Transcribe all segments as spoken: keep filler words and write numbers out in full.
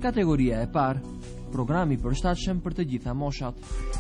Kategoria e parë, programi i përshtatshëm për të gjitha moshat.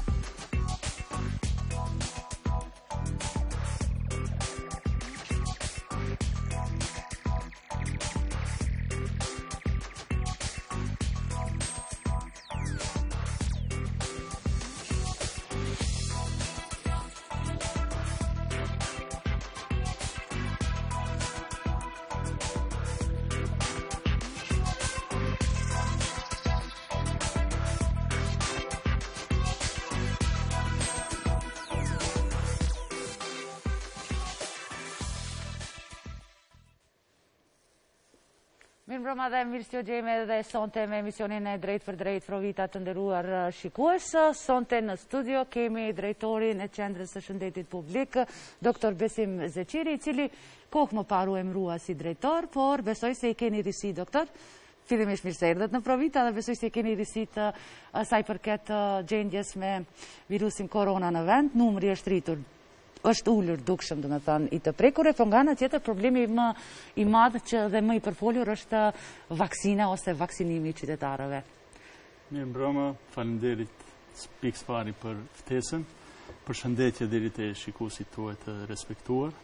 Mirëmbrëma dhe mirë se u gjejmë edhe sonte me emisionin e Drejt për Drejt, Provita të nderuar shikues. Sonte në studio kemi drejtorin e Qendrës së Shëndetit Publik, doktor Besim Zeqiri, i cili kohë më parë u emërua si drejtor, por besoj se i keni risi, doktor. Fillimisht mirë se erdhët në Provita dhe besoj se i keni risit sa i përket gjendjes me virusin korona në vend. Numri është rritur, është ullur dukshëm, dhe me thënë, i të prekur, e po nga në tjetër problemi më i madhë që dhe më i përfolur është vaksina ose vaksinimi i qytetarëve. Mirë mbrëma, faleminderit pikës pari për ftesën, për shëndetje deri te shikuesit tuaj të respektuar.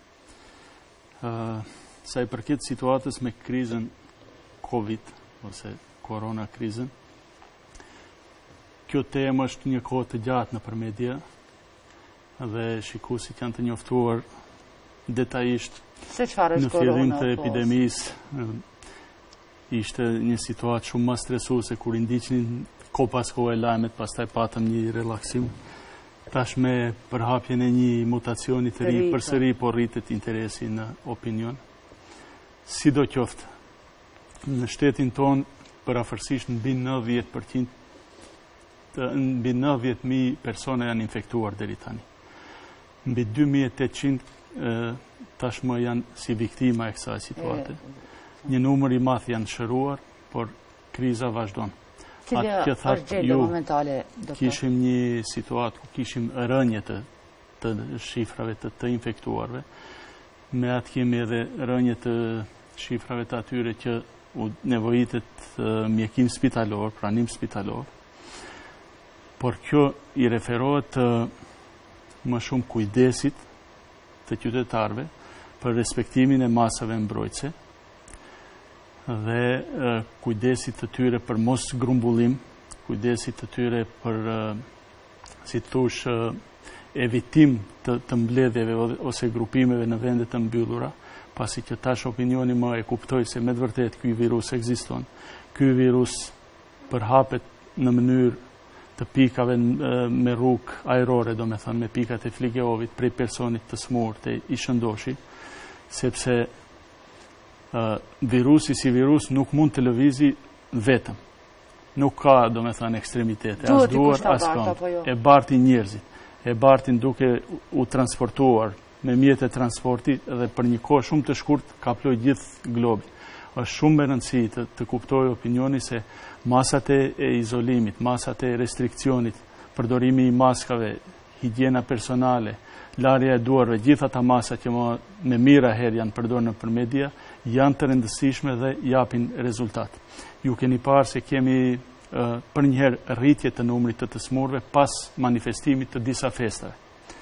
Sa i përket situatës me krizën Covid ose korona krizën, kjo temë është një kohë të gjatë në për media, dhe shikuesit janë të njoftuar detajisht në fillim të epidemisë. Ishte një situatë shumë më stresuese kur i ndiqnin ko pas kohë e lajmet, pastaj patëm një relaksim. Tash me përhapjen e një mutacioni të ri, përsëri po rritet interesi në opinion. Sido qoftë, në shtetin ton përafërsisht mbi nëntëdhjetë përqind, mbi nëntëdhjetë mijë persone janë infektuar deri tani. Mbi dy mijë e tetëqind tashmë janë si viktima e kësaj situate. Një numër i madh janë shëruar, por kriza vazhdon. Cila është gjendja momentale, doktor? Kishim një situatë ku kishim rënje të, të shifrave të, të infektuarve. Me atë kemi edhe rënje të shifrave të atyre që u nevojitet mjekim spitalor, pranim spitalor. Por kjo i referohet të më shumë kujdesit të qytetarëve për respektimin e masave mbrojtëse dhe kujdesit të tyre për mos grumbullim, kujdesit të tyre për, si të thush, evitim të, të mbledhjeve ose grupimeve në vendet të mbyllura, pasi që tash opinioni më e kuptoj se me të vërtet ky virus ekziston. Ky virus përhapet në mënyrë të pikave me rrugë ajrore, do me thënë, me pikat e fligeovit prej personit të smur të i shëndoshi, sepse uh, virusi si virus nuk mund të lëvizi vetëm. Nuk ka, do me thënë, ekstremitete, as duar, as këmbë. E bartin njerëzit, e bartin duke u transportuar me mjete transporti dhe për një kohë shumë të shkurt kaploj gjithë globin. Është shumë me rëndësi të, të kuptoj opinioni se masat e izolimit, masat e restrikcionit, përdorimi i maskave, higjiena personale, larja e duarve, gjitha ta masat që më, me mira herë janë përdorë në për media, janë të rëndësishme dhe japin rezultat. Ju keni parë se kemi uh, për njëherë rritje të numrit të të smurve pas manifestimit të disa festave.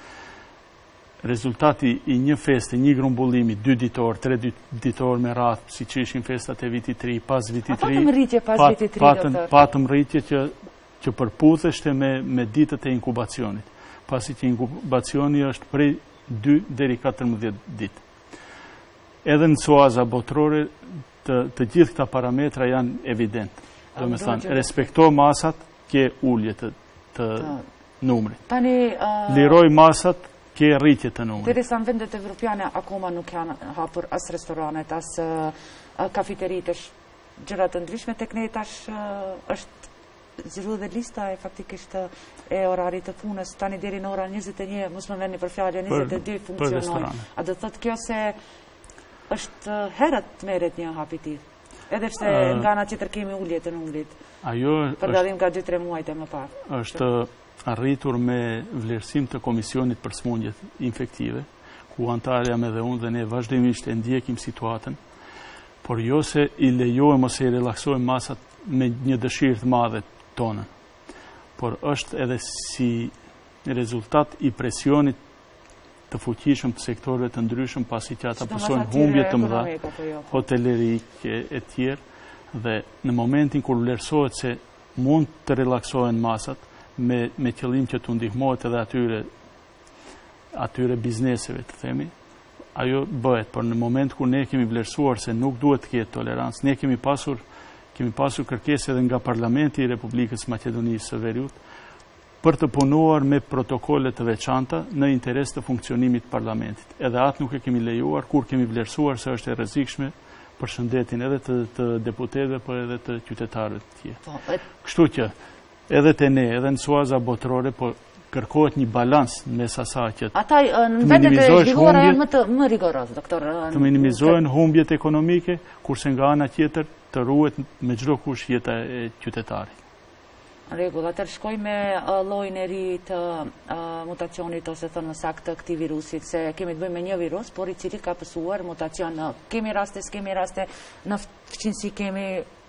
Rezultati i një feste, një grumbullimi, dy ditor, tre ditor me radhë, si që ishin festat e viti tri, pas viti tri, A patëm rritje pas pat, viti tri, patëm, doktor? Patëm rritje që, që përputheshte me, me ditët e inkubacionit, pasi që inkubacioni është prej dy deri katërmbëdhjetë ditë. Edhe në suaza botrore, të, të gjithë këta parametra janë evident. Do me thënë, respekto masat, ke ullje të, të numrit. Tani, uh... liroj masat, ke rritje të numrit. Derisa në vendet evropiane akoma nuk janë hapur as restoranet, as uh, kafiterit, është gjërat të ndryshme tek ne, tash uh, është zhru dhe lista e faktikisht e orarit të punës, tani deri në ora njëzet e një, mos më veni për fjallë, njëzet e dy funksionojnë. A do thot kjo se është herët meret një hap i tillë? Edhe pse uh, nga ana tjetër kemi ullje të numrit. Ajo për dallim nga dy tre muajt e më parë. Është arritur me vlerësim të Komisionit për smundjet infektive, ku antarja me dhe unë dhe ne vazhdimisht e ndjekim situatën, por jo se i lejojmë ose i relaksojmë masat me një dëshirë të madhe tonën. Por është edhe si rezultat i presionit të fuqishëm të sektorëve të ndryshëm, pasi që ata pësojnë humbje të mëdha, hotelerike e tjerë, dhe në momentin kur vlerësohet se mund të relaksohen masat me, me qëllim që të ndihmohet edhe atyre, atyre bizneseve, të themi, ajo bëhet, por në moment kur ne kemi vlerësuar se nuk duhet të ketë tolerancë, ne kemi pasur, kemi pasur kërkesë edhe nga Parlamenti i Republikës Maqedonisë së Veriut, për të punuar me protokolle të veçanta në interes të funksionimit të parlamentit. Edhe atë nuk e kemi lejuar, kur kemi vlerësuar se është e rrezikshme për shëndetin edhe të, të deputetëve, por edhe të qytetarëve të tjerë. Kështu që edhe te ne, edhe në suaza botërore, po kërkohet një balans mes asaj që ata në vendet e zhvilluara janë më të më rigoroz, doktor. Të minimizohen humbjet ekonomike, kurse nga ana tjetër të ruhet me çdo kush jeta e qytetarit. Rregull, atër shkoj me llojin e ri të mutacionit ose thënë më saktë të këtij virusit, se kemi të bëjmë me një virus, por i cili ka pësuar mutacion. Kemi raste, s'kemi raste, në fqinësi kemi,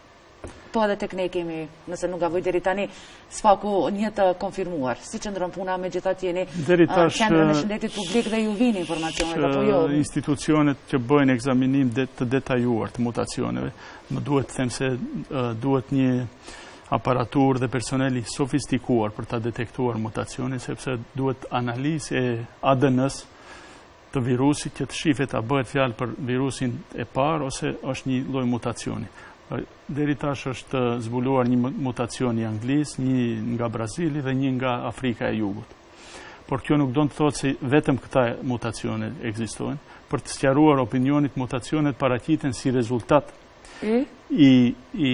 po edhe tek ne kemi, nëse nuk gaboj deri tani, sfaku një të konfirmuar. Si qëndron puna, megjithatë jeni qendrën e shëndetit publik dhe ju vini informacionet apo jo? Institucionet që bëjnë ekzaminim të detajuar të mutacioneve, më duhet të them se duhet një aparatur dhe personeli sofistikuar për ta detektuar mutacionin, sepse duhet analizë e A D N-s të virusit që të shifet a bëhet fjalë për virusin e parë ose është një lloj mutacioni. Deri tash është zbuluar një mutacion i Anglisë, një nga Brazili dhe një nga Afrika e Jugut. Por kjo nuk do të thotë se vetëm këta mutacione ekzistojnë. Për të sqaruar opinionit, mutacionet paraqiten si rezultat i i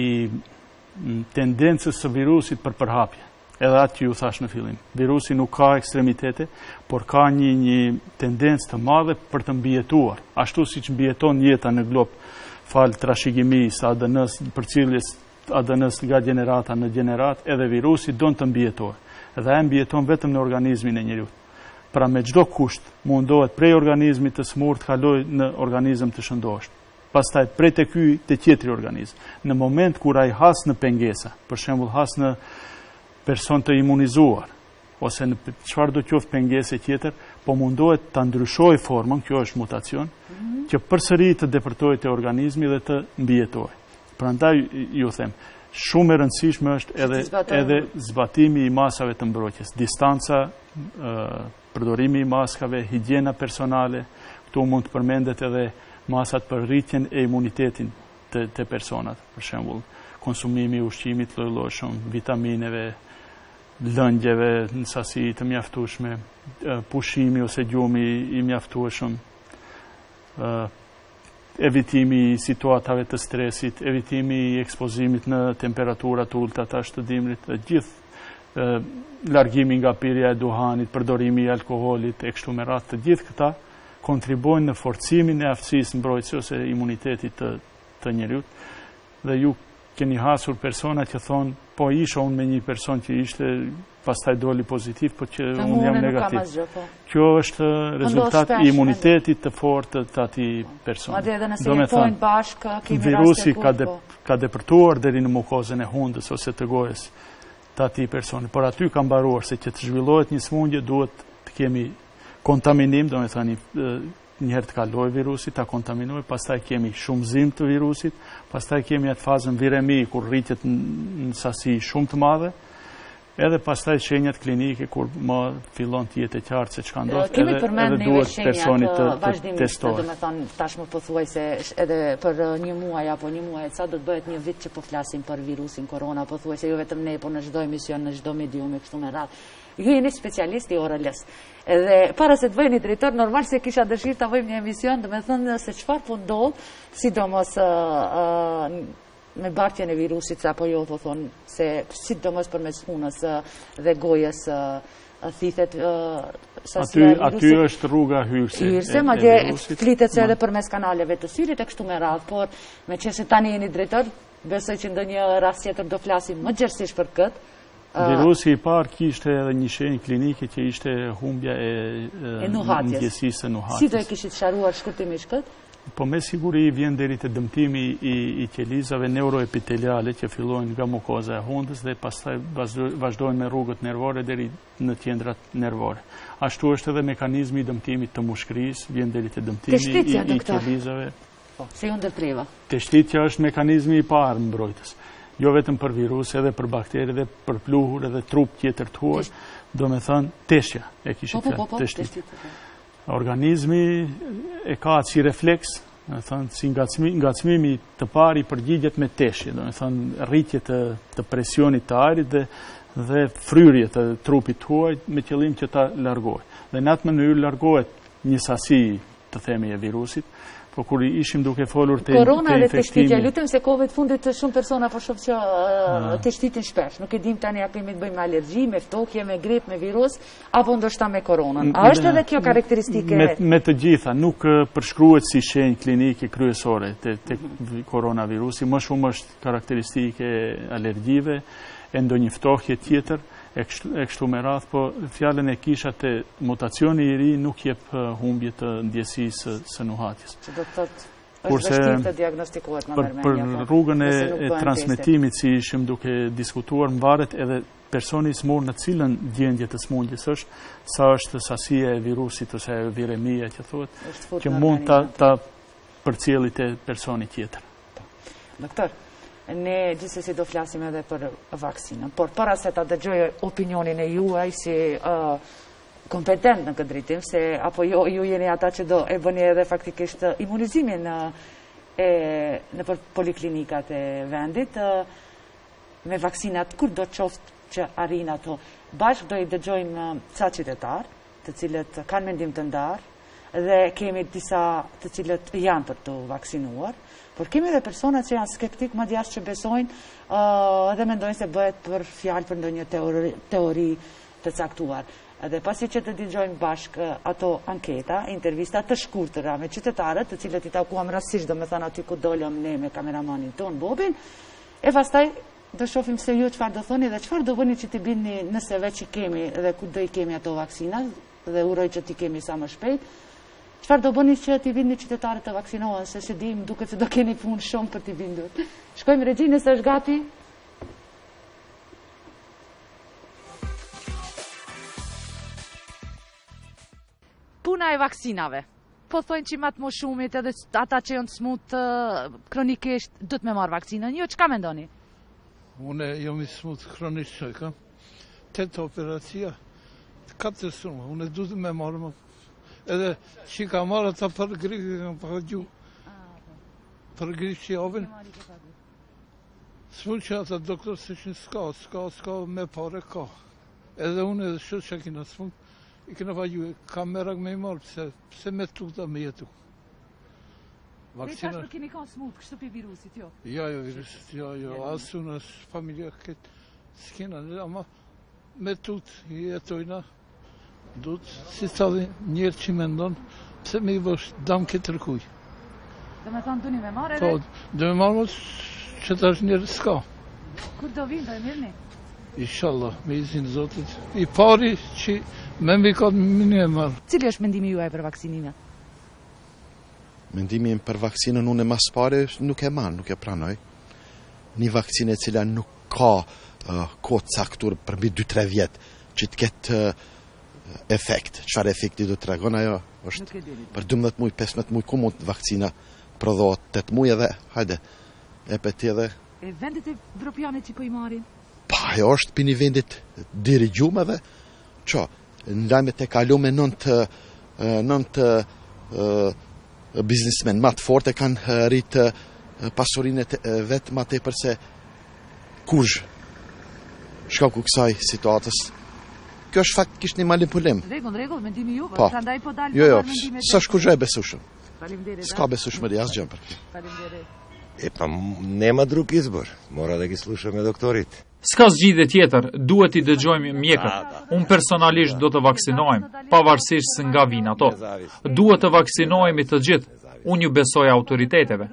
tendencës së virusit për përhapje. Edhe atë që ju thash në fillim. Virusi nuk ka ekstremitete, por ka një, një tendencë të madhe për të mbijetuar. Ashtu siç mbijeton jeta në glob fal trashëgimisë A D N-s, përcjelljes A D N-s nga gjenerata në gjenerat, edhe virusi don të mbijetohet. Edhe ai mbijeton vetëm në organizmin e njeriu. Pra me çdo kusht mundohet prej organizmit të smurt kaloj në organizëm të shëndoshëm. Pastaj prej të ky të tjetri organizm. Në moment kur ai has në pengesa, për shembull has në person të imunizuar, ose në çfarë do qoftë pengesë tjetër, po mundohet ta ndryshojë formën, kjo është mutacion, mm -hmm. që përsëri të depërtojë te organizmi dhe të mbijetojë. Prandaj ju them, shumë e rëndësishme është edhe edhe zbatimi i masave të mbrojtjes, distanca, ë përdorimi i maskave, higjiena personale, këtu mund të përmendet edhe masat për rritjen e imunitetin të, të personat, për shembull, konsumimi i ushqimit lloj-llojshëm, vitamineve, lëngjeve në sasi të mjaftueshme, pushimi ose gjumi i mjaftueshëm, evitimi i situatave të stresit, evitimi i ekspozimit në temperatura të ulta tash të dimrit, të gjithë largimi nga pirja e duhanit, përdorimi i alkoolit, e kështu me radhë, të gjithë këta kontribojnë në forcimin e aftësisë mbrojtëse ose imunitetit të, të njeriut. Dhe ju keni hasur persona që thonë, po isha unë me një person që ishte, pastaj doli pozitiv, po që unë jam negativ. Kjo është rezultat i imunitetit të fortë të atij personi. Madje edhe nëse jetojnë bashkë, kemi virusi ka, de, ka depërtuar deri në mukozën e hundës ose të gojës të atij personi. Por aty ka mbaruar se që të zhvillohet një smundje duhet të kemi kontaminim, do me thani njëherë të kaloj virusi, ta kontaminoj, pastaj kemi shumëzim të virusit, pastaj kemi atë fazën viremi, kur rritet në sasi shumë të madhe, edhe pastaj shenjat klinike, kur më fillon të jetë e qartë se çka ndodh, edhe, edhe duhet personit të, të testohet. Do me thonë, tash më pothuaj se edhe për një muaj apo një muaj sa do të bëhet një vit që po flasim për virusin korona, pothuaj se jo vetëm ne, por në çdo emision, në çdo medium e kështu me radhë. Ju jeni specialist i O R L-s. Edhe para se të bëjeni drejtor, normal se kisha dëshirë ta bëjmë një emision, do me thënë se çfarë po ndodh, sidomos me bartjen e virusit, apo jo, po thonë, se sidomos përmes hunës dhe gojës thithet aty aty është rruga hyrëse. Hyrëse, madje flitet se edhe përmes kanaleve të syrit e kështu me radhë, por meqense tani jeni drejtor, besoj që ndonjë rast tjetër do flasim më gjerësisht për këtë. Virusi i parë kishte edhe një shenjë klinike që ishte humbja e ndjesisë së nuhatjes. Si do e kishit sqaruar shkurtimisht këtë? Po me siguri vjen deri te dëmtimi i, i qelizave neuroepiteliale që fillojnë nga mukoza e hundës dhe pastaj vazhdojnë me rrugët nervore deri në qendrat nervore. Ashtu është edhe mekanizmi i dëmtimit të mushkërisë, vjen deri te dëmtimi i, i qelizave. Po, si u ndërpreva? Teshtitja është mekanizmi i parë mbrojtës. Jo vetëm për virus, edhe për bakteri, edhe për pluhur, edhe trup tjetër të huaj, do me thënë teshtja e kishit po, po, po, teshtitja. Organizmi e ka si refleks, do me thënë, si ngacmi, ngacmimi të pari përgjigjet me teshtje, do me thënë, rritje të, të presionit të ajrit dhe, dhe fryrje të trupit të huaj me qëllim që ta largohet. Dhe në atë mënyrë largohet një sasi të themi e virusit, po kur ishim duke folur të infektimi... Korona dhe teshtitja, lutem se kohëve të fundit të shumë persona po shoh që uh, teshtitin shpesh. Nuk e dim tani a kemi të bëjmë me alergji, me ftokje, me grip, me virus, apo ndoshta me koronën. A është edhe kjo karakteristike? Me, me të gjitha, nuk përshkruhet si shenjë klinike kryesore të, të koronavirusi, më shumë është karakteristike alergjive, e ndonjë ftokje tjetër, e kështu, e kështu me radhë, po fjalën e kisha të mutacioni i ri nuk jep humbje të ndjesisë së nuhatjes. Që do të thotë, është vështirë të diagnostikohet më mërmenja. Për, për rrugën e, e transmetimit, si ishim duke diskutuar, mvaret edhe personi i smur në cilën gjendje të smundjes është, sa është sasia e virusit ose e viremia që thuhet, që mund ta, ta përcjelli te personi tjetër. Doktor, ne gjithsesi do flasim edhe për vaksinën, por para se ta dëgjoj opinionin e juaj si uh, kompetent në këtë drejtim, se apo jo, ju jeni ata që do e bëni edhe faktikisht imunizimin uh, e, në për poliklinikat e vendit, uh, me vaksinat, kur do qoftë që arrin ato. Bashk do i dëgjojmë uh, ca qytetar, të cilët kanë mendim të ndarë, dhe kemi disa të cilët janë për të vaksinuar, por kemi edhe persona që janë skeptik, madje as që besojnë uh, dhe mendojnë se bëhet për fjalë për ndonjë teori, teori të caktuar. Dhe pasi që të dëgjojmë bashk uh, ato anketa, intervista të shkurtëra me qytetarët, të cilët i takuam rastësisht, do me thënë aty ku dolëm ne me kameramanin ton Bobin, e pastaj do shohim se ju çfarë do thoni dhe çfarë do bëni që t'i bini nëse veç i kemi dhe ku do i kemi ato vaksina, dhe uroj që t'i kemi sa më shpejt. Çfarë do bëni që t'i vini qytetarët të vaksinohen, se se dim duket se do keni punë shumë për t'i bindur. Shkojmë Regji, nëse është gati. Puna e vaksinave. Po thojnë që matë më shumit edhe ata që janë të smut uh, kronikisht do të me marrë vaksinën. Jo, çka mendoni? Unë jam i smut kronikisht që kam. Tetë operacia, katër shumë, unë du të me marrë më. Edhe që ka marrë ata për gripë, kam pa gju. Për gripë që javën. S'mund që ata doktor se që s'ka, s'ka, s'ka me pare ka. Edhe unë edhe shumë që kina s'mund, i kina pa gju, ka merak me i marrë, pse, pse me tukta me jetu. Vaksina... Dhe kini ka smut, kështu për virusit, jo? Ja, jo, virusit, jo, jo, asë unë, asë familja këtë s'kina, ama me tut jetojna. Dut, si thadhi njërë që me ndonë, pëse me i bësh dam këtë rëkuj. Dhe me thonë duni me marrë edhe? Po, dhe me marrë mos që të është njërë s'ka. Kur do vinë, do e mirëni? Inshallah, me izin Zotit. I pari që me mbi ka të mini e marrë. Cili është mendimi juaj për vaksinime? Mendimi për vaksinën unë e mas pare nuk e manë, nuk e pranoj. Një vaksinë e cila nuk ka uh, kohë caktur për mbi dy tre vjetë që të ketë uh, efekt, çfarë efekti do të tregon ajo është për dymbëdhjetë muaj, pesëmbëdhjetë muaj ku mund vakcina prodhohet tetë muaj edhe hajde e peti edhe e vendet e evropianët që po i marrin. Pa, ajo është pini vendit dirigjuar edhe ço ndajmet e kalume nëntë nëntë biznesmen më të fortë kanë rritë pasurinë vetë më tepër se kush shkaku kësaj situatës. Kjo është faktikisht një manipulim. Rregull, rregull, mendimi juve, po. Prandaj po dalë. Jo, jo, s'është kush e besueshëm. Faleminderit. S'ka besueshmëri asgjë për këtë. Faleminderit. E pa nema drug izbor. Mora da gi slušame doktorit. S'ka zgjidhje tjetër, duhet i dëgjojmë mjekët. Unë personalisht do të vaksinohem, pavarësisht se nga vijnë ato. Duhet të vaksinohemi të gjithë. Unë ju besoj autoriteteve.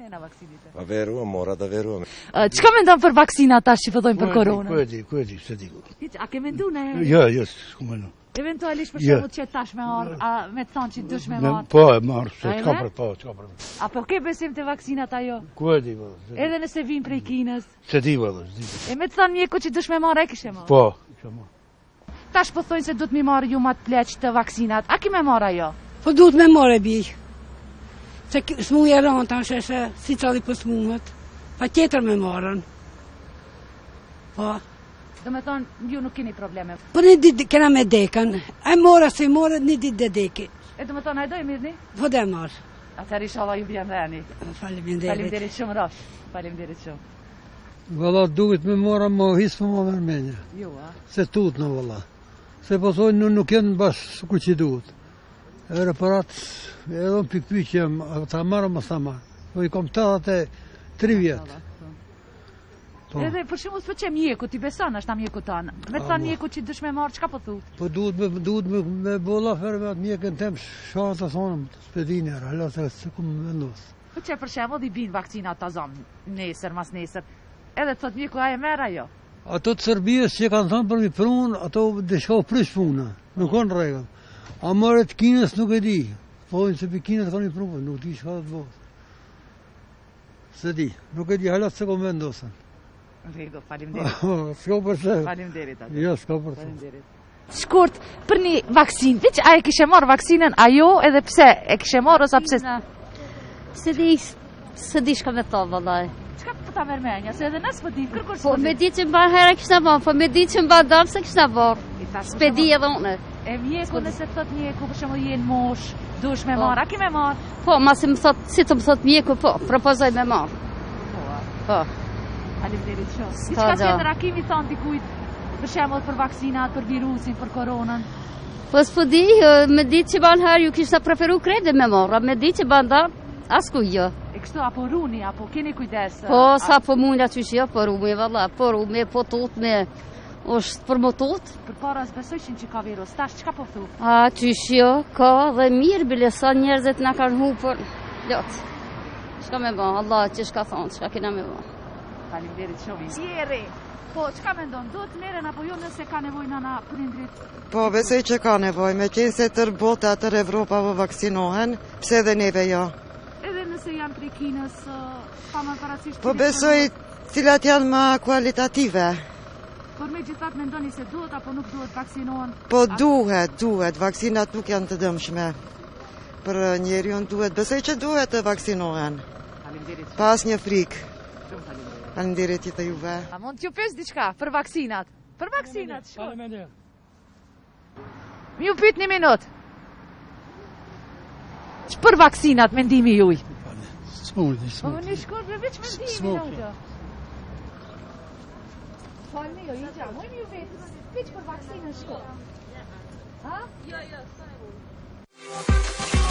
nena vaksinit? A veruam, mora da veruam. Çka mendon për vaksinat tash që fillojnë për koronën? Ku e di, ku e di, se di. Hiç, a ke mendu në herë? Jo, jo, s'ku më në. Eventualisht për Jo. shembull që tash me marr, a me të thonë që dush me marr. Po, e marrë, se A, çka edhe? për po, çka për. Apo ke besim te vaksinat ajo? Ku e di, po. se di. Edhe nëse vin prej Kinës. Se di, po, se di. E me të thonë mjeku që dush me marr, e kishe marr. Po, kisha marrë. Tash po thonë se duhet mi marr ju ma të pleq të vaksinat. A ki me marr ajo? Po duhet me more bi. Se k- smuja rënë tash se si qali për smuhet. Pa tjetër me marrën. Po. Do me thonë, ju nuk keni probleme. Po një ditë kena me dekën. E mora se mora një ditë dhe deki. E do me thonë, a do i mirëni? Po dhe marrë. Atëherë inshallah ju bjen dheni. Faleminderit. Faleminderit shumë rosh. Faleminderit shumë. Valla duhet me mora më hisë më më mërmenja. Ju, a? Se tut në valla. Se po thonë nuk, nuk jenë bashkë ku që duhet. E reparat, edhe në pikpy që jem, a ta marë më ta marë. Po i kom të tri vjetë. Po. Edhe për shembull s'po që mjeku, ti beson është ta mjeku tanë. Me të thonë mjeku që dush me marr, çka po thu? Po duhet me, duhet me, me bolla ferë me atë mjekën tem, shahat të thonë, spedinër, hala se se ku më vendosë. Po që për shembull i bin vakcinat ta zom nesër mas nesër. Edhe thot mjeku a e merr ajo. Ato të Serbisë që kanë thënë për mi prunë, ato dhe shka u prish puna, nuk kanë rregull. A mërë të Kinës nuk e di, thojnë se për Kinës kanë mi prunë, nuk di shka të bëhet. Se di, nuk e di, hala se ku më vendosën. Rego, faleminderit. S'ka për se. Faleminderit atë. Jo, s'ka për se. Faleminderit. Shkurt, për një vaksinë, veç a e kishe marr vaksinën ajo edhe pse e kishe marr ose pse Se di, se di shka me thonë, vallaj. çka po ta merr menja, se edhe nëse po di kërkosh. Po me di që mba herë kishta bo, po me di që mba dalë se kishta bo. Spedi edhe unë. E mjeku nëse thot mjeku për shembull je në mosh, dush me marr, a ki me marr? Po, ma si më thot, si të më thot mjeku, po, propozoj me marr. Po. Faleminderit shumë. S'ka Diçka gjë. tjetër a kimi thon dikujt për shembull për vaksinat, për virusin, për koronën? Po s'po di, eh, me di që ban herë ju kishta preferu kredi me marr, a me di që ban dalë, asku jo. E kështu apo runi, apo keni kujdes? Po, sa po mund aty që jo, po rumi, valla, po rumi, po tut me, është për më tut. Për para s'besojshin që ka virus, tash çka po thu? A, qysh jo, ka dhe mirë, bile sa njerëzit na kanë hupër. Lot, shka me ba, Allah që shka thonë, shka kena me ba. Faleminderit shumë. Jeri, po çka mendon, duhet merren apo jo nëse ka nevojë nana prindrit? Po, besoj që ka nevojë, me qenë se tër bota, tër Evropa vë vaksinohen, pse edhe neve jo. Edhe nëse janë prej Kinës, pa më parasysh. Po besoj cilat janë më kualitative. Por me gjithat mendoni se duhet apo nuk duhet vaksinohen? Po duhet, duhet, vaksinat nuk janë të dëmshme. Për njeriun duhet, besoj që duhet të vaksinohen. Faleminderit. Pas një frikë. Shumë faleminderit. Faleminderit të juve. A mund t'ju pyes diçka për vaksinat? Për vaksinat, shkoj. Faleminderit. Mi ju pyet një minutë. Për vaksinat, mendimi juj? S'murdi, Po s'murdi. në shkurt për veç mendimi S'murdi. në Falni, jo, i gja, mojmë ju vetë, veç për vaksinën shkurt. Ha? Jo, jo, s'ka nevojë.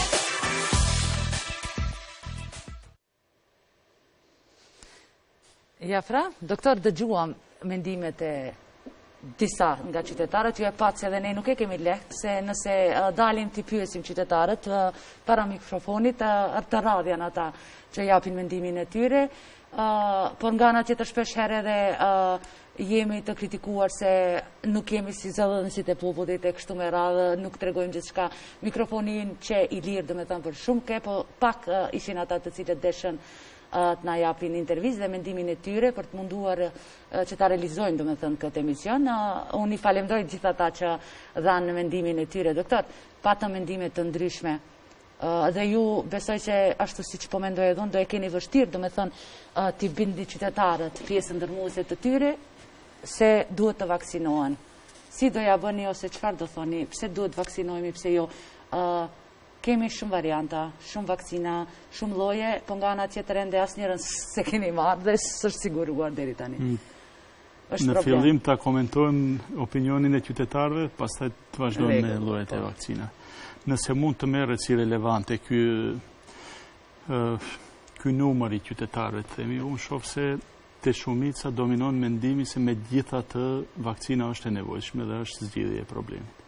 Ja, fra, doktor, dëgjuam mendimet e disa nga qytetarët, ju e patë se dhe ne nuk e kemi lehtë, se nëse uh, dalim t'i pyesim qytetarët uh, para mikrofonit, uh, të radhjan ata që japin mendimin e tyre, uh, por nga nga tjetër shpesh herë edhe uh, jemi të kritikuar se nuk jemi si zëdhënësit e popullit e kështu me radhë, nuk tregojmë gjithçka. Mikrofonin që i lirë dhe me thënë për shumë ke, po pak uh, ishin ata të cilët deshën uh, të na japin intervizë dhe mendimin e tyre për të munduar uh, që ta realizojnë dhe me thënë këtë emision. Uh, unë i falemdoj gjithë ata që dhanë mendimin e tyre. Doktor, patëm mendime të ndryshme. Uh, dhe ju besoj që ashtu si që po mendoj edhe unë, do e keni vështirë, do me thënë uh, t'i bindi qytetarët pjesë ndërmuese të tyre, se duhet të vaksinohen. Si do ja bëni ose çfarë do thoni, pse duhet vaksinohemi, pse jo? Uh, kemi shumë varianta, shumë vaksina, shumë lloje, po nga ana tjetër ende asnjërin se keni marrë dhe s'është siguruar deri tani. Mm. Është Në problem. fillim ta komentojmë opinionin e qytetarëve, pastaj të vazhdojmë me Rregull, llojet e po. vakcina. Nëse mund të merret si relevante ky uh, ky numër i qytetarëve, themi, unë shoh se te shumica dominon mendimi se me gjitha të vakcina është e nevojshme dhe është zgjidhje e problemit.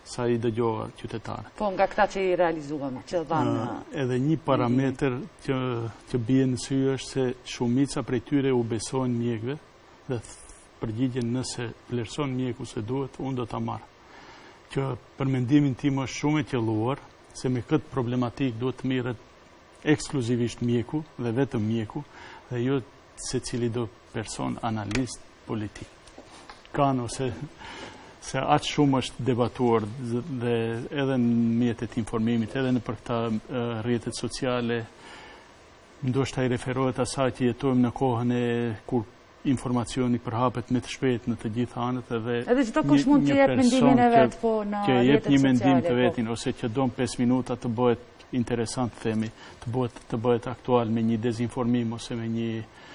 sa i dëgjova qytetarët. Po, nga këta që i realizuam, që dhanë... Edhe një parametër që, që bie në sy është se shumica prej tyre u besojnë mjekve dhe përgjigjen nëse vlerëson mjeku se duhet, unë do ta marr. Që për mendimin tim është shumë e qelluar, se me këtë problematik duhet të mirret ekskluzivisht mjeku dhe vetëm mjeku, dhe jo se cili do person analist politik. Kanë ose se aq shumë është debatuar dhe edhe në mjetet informimit, edhe në për këta rrjetet sociale, ndoshta i referohet asaj që jetojmë në kohën e kur informacioni përhapet me të shpejt në të gjithë anët edhe edhe çdo kush mund të jep mendimin e vet po në që rrjetet jep një mendim të sociale, vetin po. ose që don pesë minuta të bëhet interesant themi, të bëhet të bëhet aktual me një dezinformim ose me një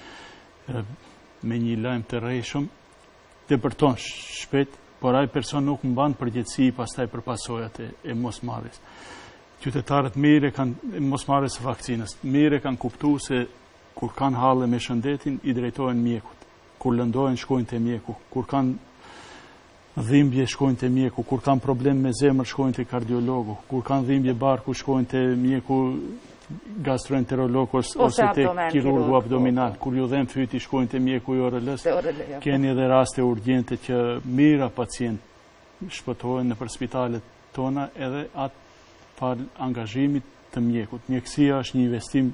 me një lajm të rreshëm, depërton shpejt, por ai person nuk mban përgjegjësi pastaj për pasojat e, e mosmarrjes. Qytetarët mirë kanë mosmarrjes së vakcinës, mirë kanë kuptuar se kur kanë halle me shëndetin i drejtohen mjekut, kur lëndohen shkojnë te mjeku, kur kanë dhimbje shkojnë te mjeku, kur kanë problem me zemër shkojnë te kardiologu, kur kanë dhimbje barku shkojnë te mjeku gastroenterolog ose, ose te kirurgu abdominal, kur ju dhem fyti shkojnë te mjeku i O R L-s. Keni edhe raste urgjente që mira pacient shpëtohen në për spitalet tona edhe atë fal angazhimit të mjekut. Mjekësia është një investim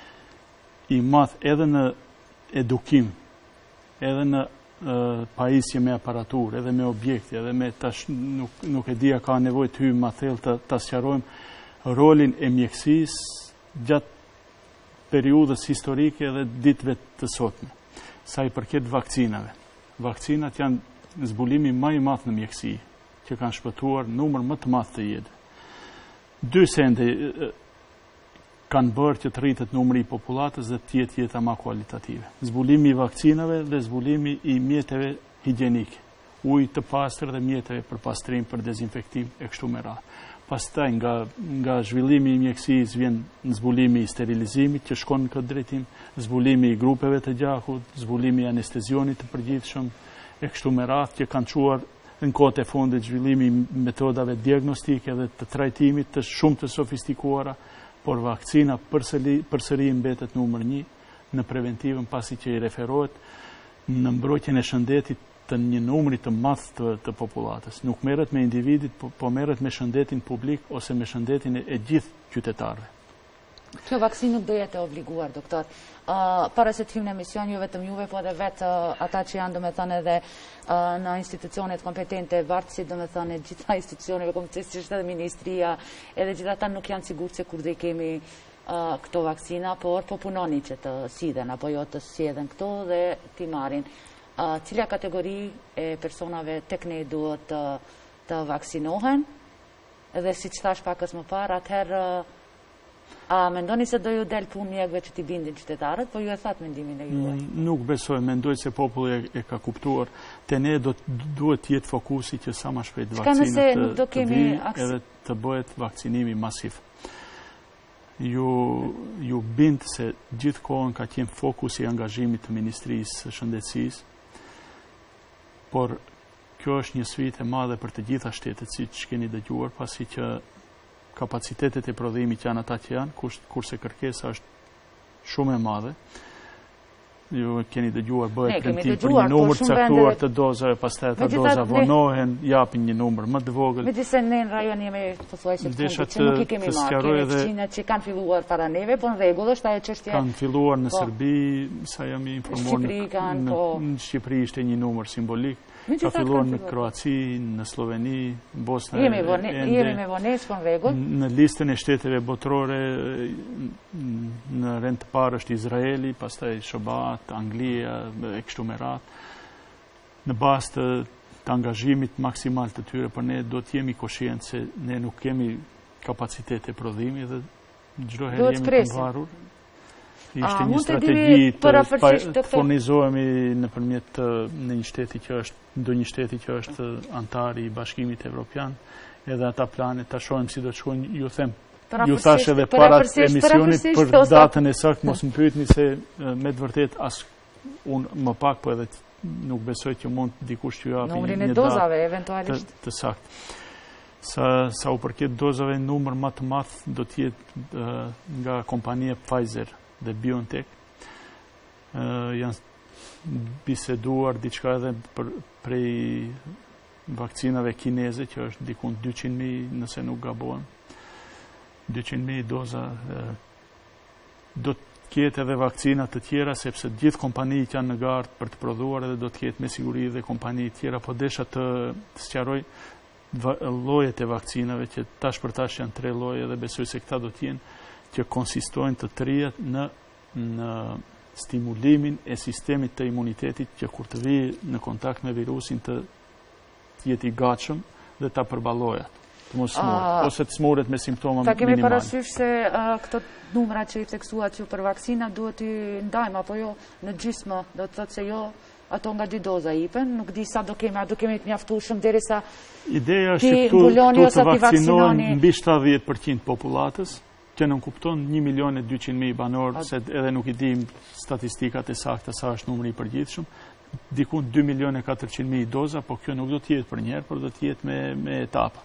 i madh edhe në edukim, edhe në uh, pajisje me aparatur, edhe me objekte, edhe me tash nuk, nuk e dia ka nevojë të hyjmë ma thellë të, të sqarojmë rolin e mjekësisë gjatë periudhës historike dhe ditëve të sotme. Sa i përket vakcinave. Vakcinat janë zbulimi më i madh në mjekësi, që kanë shpëtuar numër më të madh të jetëve. Dy sende kanë bërë që të rritet numri i popullatës dhe të jetë jeta më kualitative. Zbulimi i vakcinave dhe zbulimi i mjeteve higjienike, ujë të pastër dhe mjeteve për pastrim, për dezinfektim e kështu me radhë. Pastaj nga, nga zhvillimi i mjekësisë vjen zbulimi i sterilizimit që shkon në këtë drejtim, zbulimi i grupeve të gjakut, zbulimi i anestezionit të përgjithshëm e kështu me radhë që kanë çuar në kohët e fundit zhvillimi i metodave diagnostike dhe të trajtimit të shumë të sofistikuara, por vakcina përsëri, përsëri mbetet numër një në preventivën pasi që i referohet në mbrojtjen e shëndetit të një numri të madh të, të popullatës. Nuk merret me individit, po, po merret me shëndetin publik ose me shëndetin e, e gjithë qytetarëve. Kjo vaksinë nuk do jetë e obliguar, doktor. Uh, para se të hymë në emision, jo vetëm juve, po edhe vetë uh, ata që janë, do me thënë, edhe uh, në institucionet kompetente, vartësi, do me thënë, gjitha institucioneve, kompetentësisht edhe ministria, edhe gjitha ta nuk janë sigurt se kur dhe i kemi uh, këto vaksina, por po punoni që të sidhen, apo jo të sjedhen këto dhe t'i marrin. Uh, cila kategori e personave tek ne duhet të, të vaksinohen, edhe si që thash pakës më parë, atëherë a mendoni se do ju del punë mjekëve që t'i bindin qytetarët, po ju e thatë mendimin e juaj? Nuk besoj, mendoj se populli e, e ka kuptuar, te ne do duhet jetë fokusi që sa më shpejt vakcinat të, të vi edhe të bëhet vakcinimi masiv. Ju, ju bind se gjithë kohën ka qenë fokusi i angazhimit të Ministrisë së Shëndetësisë, por kjo është një sfidë e madhe për të gjitha shtetet, si që keni dëgjuar, pasi që kapacitetet e prodhimit janë ata që janë, kurse kërkesa është shumë e madhe. Ju keni dëgjuar bëhet premtim për një numër të caktuar të dozave, pastaj ato doza vonohen, japin një numër më të vogël. Megjithëse ne në rajon jemi pothuajse të fundit, që nuk i kemi marrë, kemi vakcinat që kanë filluar para neve, po në rregull është ajo çështje. Kanë filluar në Serbi, sa jam i informuar, në Shqipëri ishte një numër simbolik. Ka filluar në Kroaci, në Sloveni, Bosna e Ende. Jemi me vonesë, po në rregull. Në listën e shteteve botërore në rend të parë është Izraeli, pastaj Shobat, Anglia e kështu me radhë. Në bazë të, të angazhimit maksimal të tyre, por ne do të jemi koshient se ne nuk kemi kapacitete prodhimi dhe çdo herë jemi të mbarur. Ishte një strategji të, të furnizohemi në përmjet në një shteti që është, ndo një shteti që është antari i Bashkimit Evropian, edhe ata planet të shohem si do të shkojnë, ju them, ju thash edhe para emisionit për datën e saktë, mos më pyetni se me të vërtet as unë më pak, po edhe nuk besoj që mund dikush që ju japi një datë të, të saktë. Sa, sa u përket dozave numër më të madh do të jetë uh, nga kompania Pfizer dhe BioNTech. Uh, janë biseduar diçka edhe për, prej vakcinave kineze, që është dikun dyqind mijë, nëse nuk gabohem. dyqind mijë doza. Uh, do të ketë edhe vakcina të tjera, sepse gjithë kompaniit janë në gardë për të prodhuar, edhe do të ketë me siguri dhe kompaniit tjera, po desha të sqaroj llojet e vakcinave, që tash për tash janë tre lloje, dhe besoj se këta do t'jenë që konsistojnë të trija në, në stimulimin e sistemit të imunitetit, që kur të vijë në kontakt me virusin të jetë i gatshëm dhe ta përballojë. Të mos smuret, ose të smuret me simptoma minimale. Ta kemi parasysh se uh, këto numra që i theksuat ju për vakcina duhet i ndajmë, apo jo në gjysmë, do të thotë se jo ato nga dy doza ipen, nuk di sa do kemi, a do kemi të mjaftueshëm derisa ideja është që këtu të vaksinohen mbi shtatëdhjetë përqind popullatës, që nuk kupton një milion e dyqind mijë banor, se edhe nuk i dim statistikat e sakta sa është numri i përgjithshëm, dikun dy milion e katërqind mijë doza, po kjo nuk do të jetë për njerë, por do të jetë me, me etapa.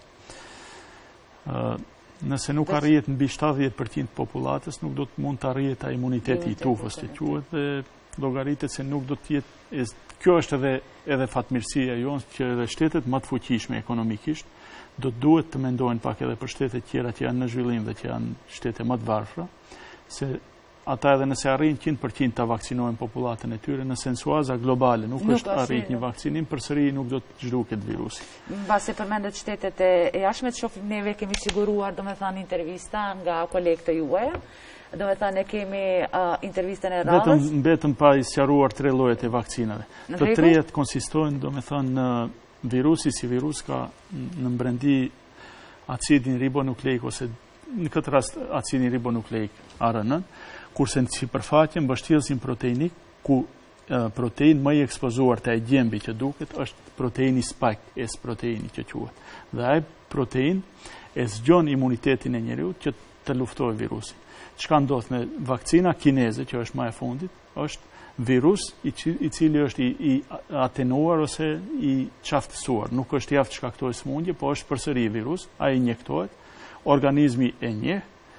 Uh, nëse nuk arrijet mbi shtatëdhjetë përqind popullatës, nuk do të mund të arrijet a imuniteti i tufës që quhet, dhe llogaritet se nuk do të jetë. Kjo është edhe, edhe fatmirësia jonë, që edhe shtetet më të fuqishme ekonomikisht do të duhet të mendojnë pak edhe për shtetet tjera që janë në zhvillim dhe që janë shtete më të varfra, se ata edhe nëse arrin njëqind përqind ta vaksinojnë popullatën e tyre, në sensuaza globale nuk, nuk është arrit një vaksinim, përsëri nuk do të zhduket virusi. Mbase përmendet shtetet e jashtme, të shohim neve kemi siguruar, do me thënë, intervista nga kolegët e juaja, do me thënë e kemi uh, intervistën e radhës. Vetëm mbetëm pa i sqaruar tre llojet e vakcinave. Të treja konsistojnë, do me thënë, në virusi si virus ka në mbrendi acidin ribonukleik, ose në këtë rast acidin ribonukleik R N A, kurse në sipërfaqe mbështjellësin proteinik, ku uh, protein më i ekspozuar të e gjembi që duket është proteini spike, S proteini që quhet. Dhe ai protein e zgjon imunitetin e njeriut që të luftojë virusin. Çka ndodh me vakcina kineze, që është më e fundit, është virus i, i cili është i, i atenuar ose i qaftësuar. Nuk është javë të shkaktoj smundje, po është përsëri virus, a i injektohet, organizmi e njeh,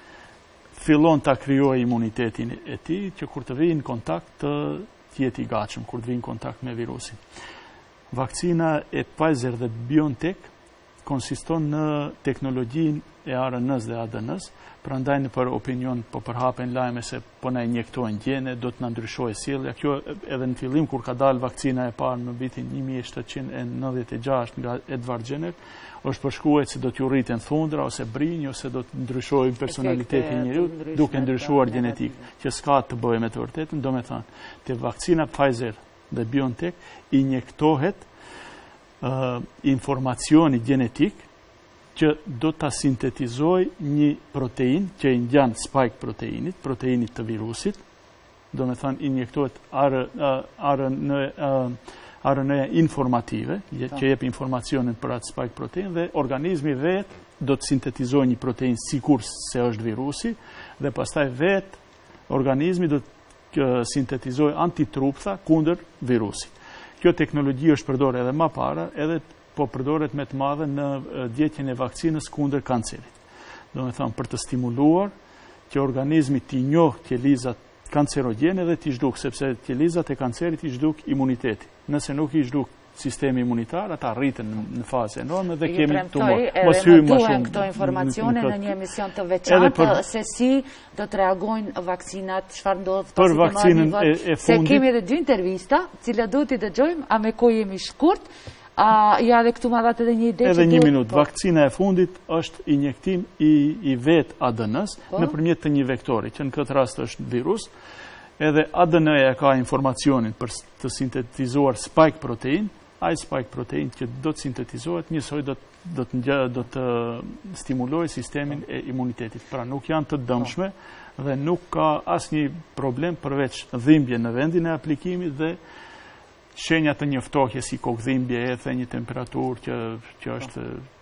fillon të krijojë imunitetin e tij, që kur të vijë në kontakt të jetë i gatshëm, kur të vijë në kontakt me virusin. Vakcina e Pfizer dhe BioNTech konsiston në teknologjinë e R N A-s dhe A D N-s, prandaj në për opinion po përhapen lajme se po na injektojnë gjene, do të na ndryshojë sjellja. Kjo edhe në fillim kur ka dalë vakcina e parë në vitin një mijë e shtatëqind e nëntëdhjetë e gjashtë nga Edward Jenner, është përshkruar se do t'ju rriten thundra ose brinj ose do të ndryshojë personaliteti i njeriu duke ndryshuar gjenetik, që s'ka të bëjë me të vërtetën. Do me thënë, te vakcina Pfizer dhe BioNTech injektohet uh, informacioni gjenetik që do ta sintetizoj një protein që i ngjan spike proteinit, proteinit të virusit, do me thënë injektohet R N A informative, që jep informacionin për atë spike protein, dhe organizmi vetë do të sintetizoj një protein sikur se është virusi, dhe pastaj vetë organizmi do të sintetizoj antitruptha kundër virusit. Kjo teknologji është përdorur edhe më para, edhe po përdoret me të madhe në djetjen e vakcinës kundër kancerit. Do me thënë, për të stimuluar që organizmi t'i njohë qelizat kancerogjene dhe t'i zhduk, sepse qelizat e kancerit i zhduk imuniteti. Nëse nuk i zhduk sistemi imunitar, ata rriten në fazë enorme dhe kemi tumor. Mos hyjmë më shumë këto informacione në një emision të veçantë, se si do të reagojnë vakcinat, çfarë ndodh për vaksinën e fundit. Se kemi edhe dy intervista, cilat duhet t'i dëgjojmë, a me kohë jemi shkurt. A, ja dhe këtu ma dhatë edhe një ide edhe një minut. Vakcina e fundit është injektim i, i vet A D N-s në përmjet të një vektori, që në këtë rast është virus, edhe A D N-ja ka informacionin për të sintetizuar spike protein, ai spike protein që do të sintetizohet njësoj do të, do të, do të stimulojë sistemin e imunitetit. Pra nuk janë të dëmshme dhe nuk ka asnjë problem përveç dhimbje në vendin e aplikimit dhe shenja të njoftohje si kokëdhimbje, ethe, një temperaturë që, që është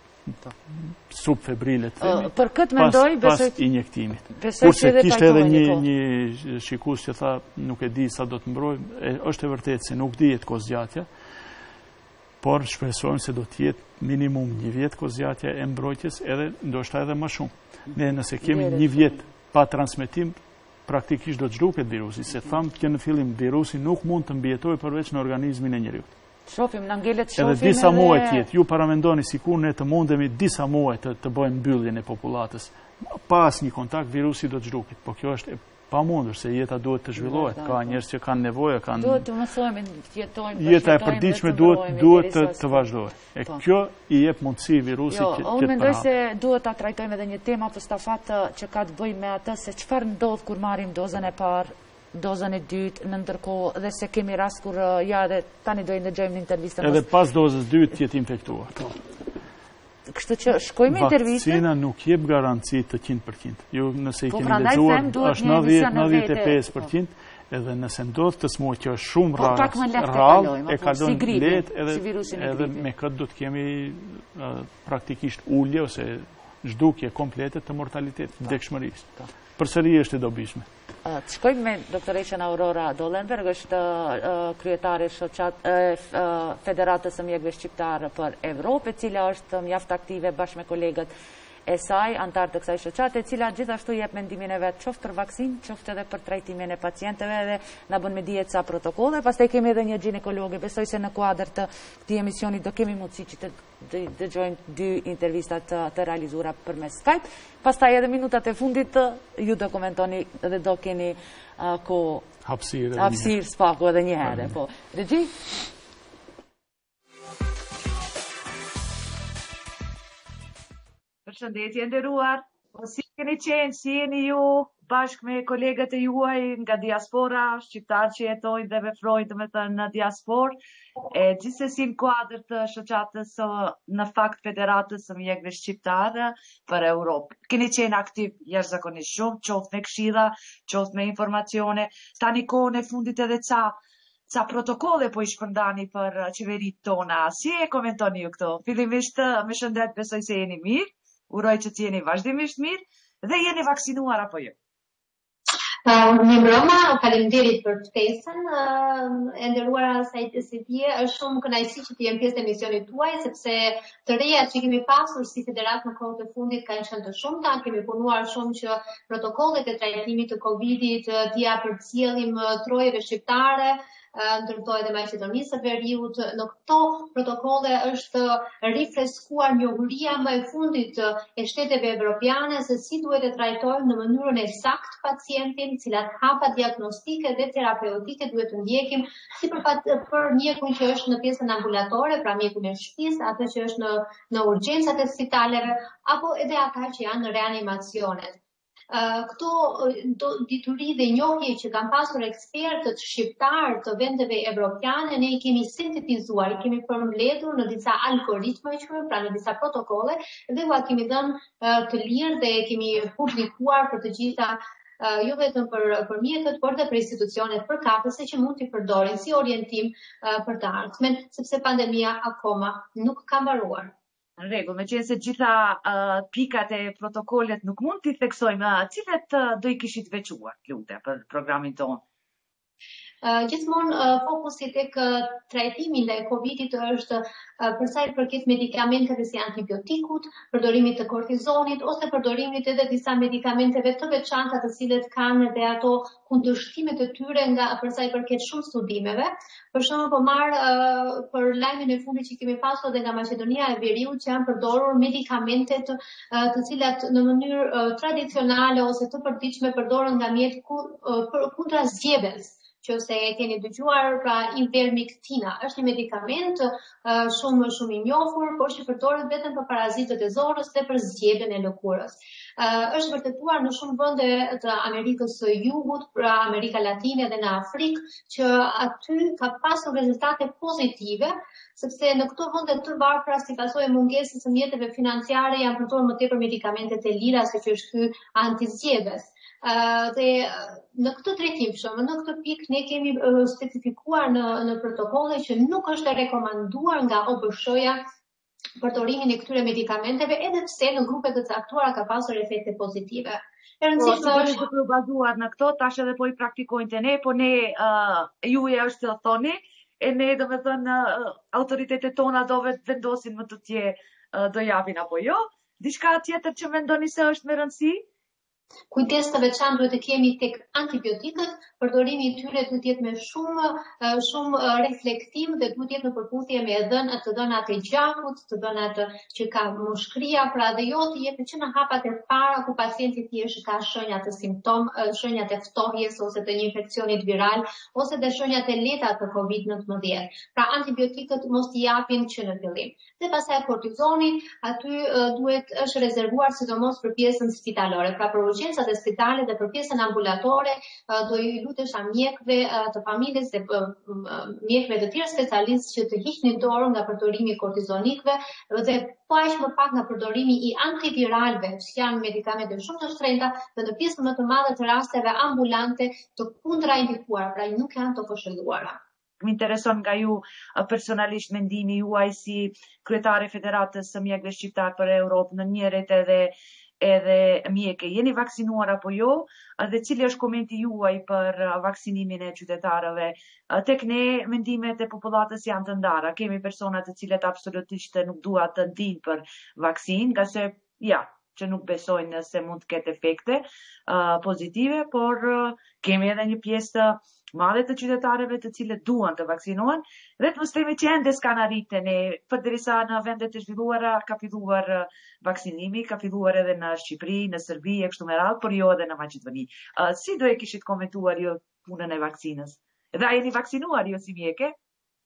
subfebrile të themi, për këtë mendoj, pas, pas injektimit. Kurse kishte edhe një, një shikus që tha nuk e di sa do të mbroj, e, është e vërtet se nuk dihet kohëzgjatja. por shpresojmë se do të jetë minimum një vjet kozjatja e mbrojtjes, edhe ndoshta edhe më shumë. Ne nëse kemi një vjet pa transmetim, praktikisht do të zhduket virusi, se thamë që në fillim virusi nuk mund të mbjetojë përveç në organizmin e njeriut. Shofim, në ngelet shofim edhe disa muaj tjetë, ju paramendoni sikur ne të mundemi disa muaj të, të bëjmë mbylljen e populatës. Pas një kontakt virusi do të zhduket, po kjo është pa mundur, se jeta duhet të zhvillohet, ka njerëz që kanë nevojë, kanë... Duhet të mësojmë, jetojmë, jeta e përditshme duhet, duhet të, të vazhdojë. E kjo i jep mundësi virusit jo, që të unë mendoj se duhet ta trajtojmë edhe një temë apo stafat që ka të bëjë me atë se çfarë ndodh kur marrim dozën e parë, dozën e dytë, në ndërkohë dhe se kemi rast kur ja edhe tani do i ndëgjojmë në intervistën. Edhe pas dozës dytë të jetë infektuar. Kështu që shkojmë intervistën. Vakcina nuk jep garanci të njëqind përqind. Ju nëse i keni lexuar është nëntëdhjetë deri në nëntëdhjetë e pesë përqind, edhe nëse ndodh të smoj që është shumë rrallë, e kalon lehtë edhe edhe me këtë do të kemi praktikisht ulje ose zhdukje komplete të mortalitetit, vdekshmërisë. Përsëri është e dobishme. Të shkojmë me doktoreshën Aurora Dollenberg, është kryetare Federatës së mjekëve shqiptarë për Evropë, e cila është mjaft aktive bashkë me kolegët e saj, antar të kësaj shoqate, e cila gjithashtu jep mendimin e vet qoftë për vaksinë, qoftë edhe për trajtimin e pacientëve dhe na bën me dije ca protokolle. Pastaj kemi edhe një ginekologe, besoj se në kuadër të këtij emisioni do kemi mundësi që të dëgjojmë dy intervistat të, të realizuara përmes Skype. Pastaj edhe minutat e fundit ju do komentoni dhe do keni uh, ko hapësirë hapësirë spaku edhe një herë. Po, Regji? Përshëndetje nderuar, si keni qenë, si jeni ju bashkë me kolegët e juaj nga diaspora, shqiptarë që jetojnë dhe vefrojnë të me të në diasporë, e gjithsesi në kuadër të shoqatës në fakt Federatës së mjekëve shqiptarë për Europë. Keni qenë aktiv jashtëzakonisht shumë, qoftë me këshilla, qoftë me informacione, tani kohën e fundit edhe ca ca protokolle po i shpërndani për qeveritë tona. Si e komentoni ju këto? Fillimisht me shëndet, besoj se jeni mirë. Uroj që të jeni vazhdimisht mirë dhe jeni vaksinuar apo jo? Në mbrëma, faleminderit për ftesën, e nderuara si dje, është shumë kënaqësi që të jem pjesë e misionit tuaj, sepse të rejat që kemi pasur si federat në kohët e fundit kanë qenë të shumta, kemi punuar shumë që protokollet e trajtimit të Covidit t'ia përcjellim trojeve shqiptare, ndërtoj dhe Maqedonisë së Veriut. Në këto protokolle është rifreskuar njohuria më e fundit e shteteve evropiane se si duhet të trajtojmë në mënyrën e saktë pacientin, cilat hapa diagnostike dhe terapeutike duhet të ndjekim, si për, për mjekun që është në pjesën ambulatore, pra mjekun e shtëpisë, atë që është në, në urgjencat e spitaleve, apo edhe ata që janë në reanimacionet. Uh, këto uh, dituri dhe njohje që kanë pasur ekspertët shqiptar të vendeve evropiane, ne i kemi sintetizuar, i kemi përmbledhur në disa algoritme, pra në disa protokolle, dhe ua kemi dhënë uh, të lirë dhe kemi publikuar për të gjitha, uh, jo vetëm për, për mjekët, por dhe për institucionet përkatëse që mund t'i përdorin si orientim uh, për të ardhmen, sepse pandemia akoma nuk ka mbaruar. Në rregull, me qenë se gjitha uh, pikat e protokollet nuk mund t'i theksojmë, uh, cilet uh, do i kishit veçuar, lutem, për programin tonë? Uh, gjithmonë uh, fokusi tek uh, trajtimi ndaj Covidit është uh, për sa i përket medikamenteve si antibiotikut, përdorimit të kortizonit ose përdorimit edhe disa medikamenteve të veçanta të cilët kanë edhe ato kundërshtimet e tyre nga për sa i përket shumë studimeve. Për shembull, po marr uh, për lajmin e fundit që kemi pasur edhe nga Maqedonia e Veriut që janë përdorur medikamentet uh, të cilat në mënyrë uh, tradicionale ose të përditshme përdoren nga mjet ku, uh, për kundra zgjedhjes. Që se e keni dëgjuar, pra Ivermectina është një medikament uh, shumë shumë i njohur, por që përdoret vetëm për parazitët e zorrës dhe për zgjedhjen e lëkurës. Uh, është vërtetuar në shumë vende të Amerikës së Jugut, pra Amerika Latine dhe në Afrikë, që aty ka pasur rezultate pozitive, sepse në këto vende të varfra si pasojë e mungesës së mjeteve financiare janë përdorur më tepër medikamentet e lira, siç është ky antizgjedhës. Uh, dhe në këtë drejtim, në këtë pikë ne kemi uh, specifikuar në, në protokolle që nuk është e rekomanduar nga O B S H-ja përdorimin e këtyre medikamenteve, edhe pse në grupe të caktuara ka pasur efekte pozitive. E rëndësishme është të bazuar në këto, tash edhe po i praktikojnë të ne, po ne uh, ju e është të thoni, e ne do me thënë autoritetet tona do vetë vendosin më të tje do japin apo jo? Diçka tjetër që mendoni se është me rëndësi? Kujdes të veçantë duhet të kemi tek antibiotikët, përdorimi i tyre duhet të jetë me shumë shumë reflektim dhe duhet të jetë në përputhje me dhënë të dhënat e gjakut, të dhënat që ka mushkria, pra dhe jo të jetë që në hapat e para ku pacienti thjesht ka shenjat e simptom, shenjat e ftohjes ose të një infeksionit viral ose dhe shenjat e lehta të kovid nineteen. Pra antibiotikët mos t'i japin që në fillim. Dhe pastaj kortizoni, aty duhet është rezervuar sidomos për pjesën spitalore, pra për urgjencat e spitalit dhe për pjesën ambulatore do i lutesha mjekëve të familjes dhe mjekëve të tjerë specialistë që të hiqnin dorë nga përdorimi i kortizonikëve dhe po aq më pak nga përdorimi i antiviralëve, që janë medikamente shumë të shtrenjta dhe në pjesën më të madhe të rasteve ambulante të kontraindikuara, pra nuk janë të këshilluara. Më intereson nga ju personalisht mendimi juaj si kryetare Federatës së Mjekëve Shqiptar për Europë në njëret edhe edhe mjeke. Jeni vaksinuar apo jo? Dhe cili është komenti juaj për vaksinimin e qytetarëve? Tek ne mendimet e popullatës janë të ndara. Kemi persona të cilët absolutisht nuk dua të ndinë për vaksin, nga se ja, që nuk besojnë se mund të ketë efekte uh, pozitive, por uh, kemi edhe një pjesë të madhe të qytetarëve të cilët duan të vaksinohen, dhe të mëstemi që ende s'kan arritë ne, përderisa në vendet e zhvilluara ka filluar uh, vaksinimi, ka filluar edhe në Shqipëri, në Serbi, e kështu me radhë, por jo edhe në Maqedoni. Uh, si do e kishit komentuar jo punën e vaksinës? Dhe a jeni vaksinuar jo si mjeke?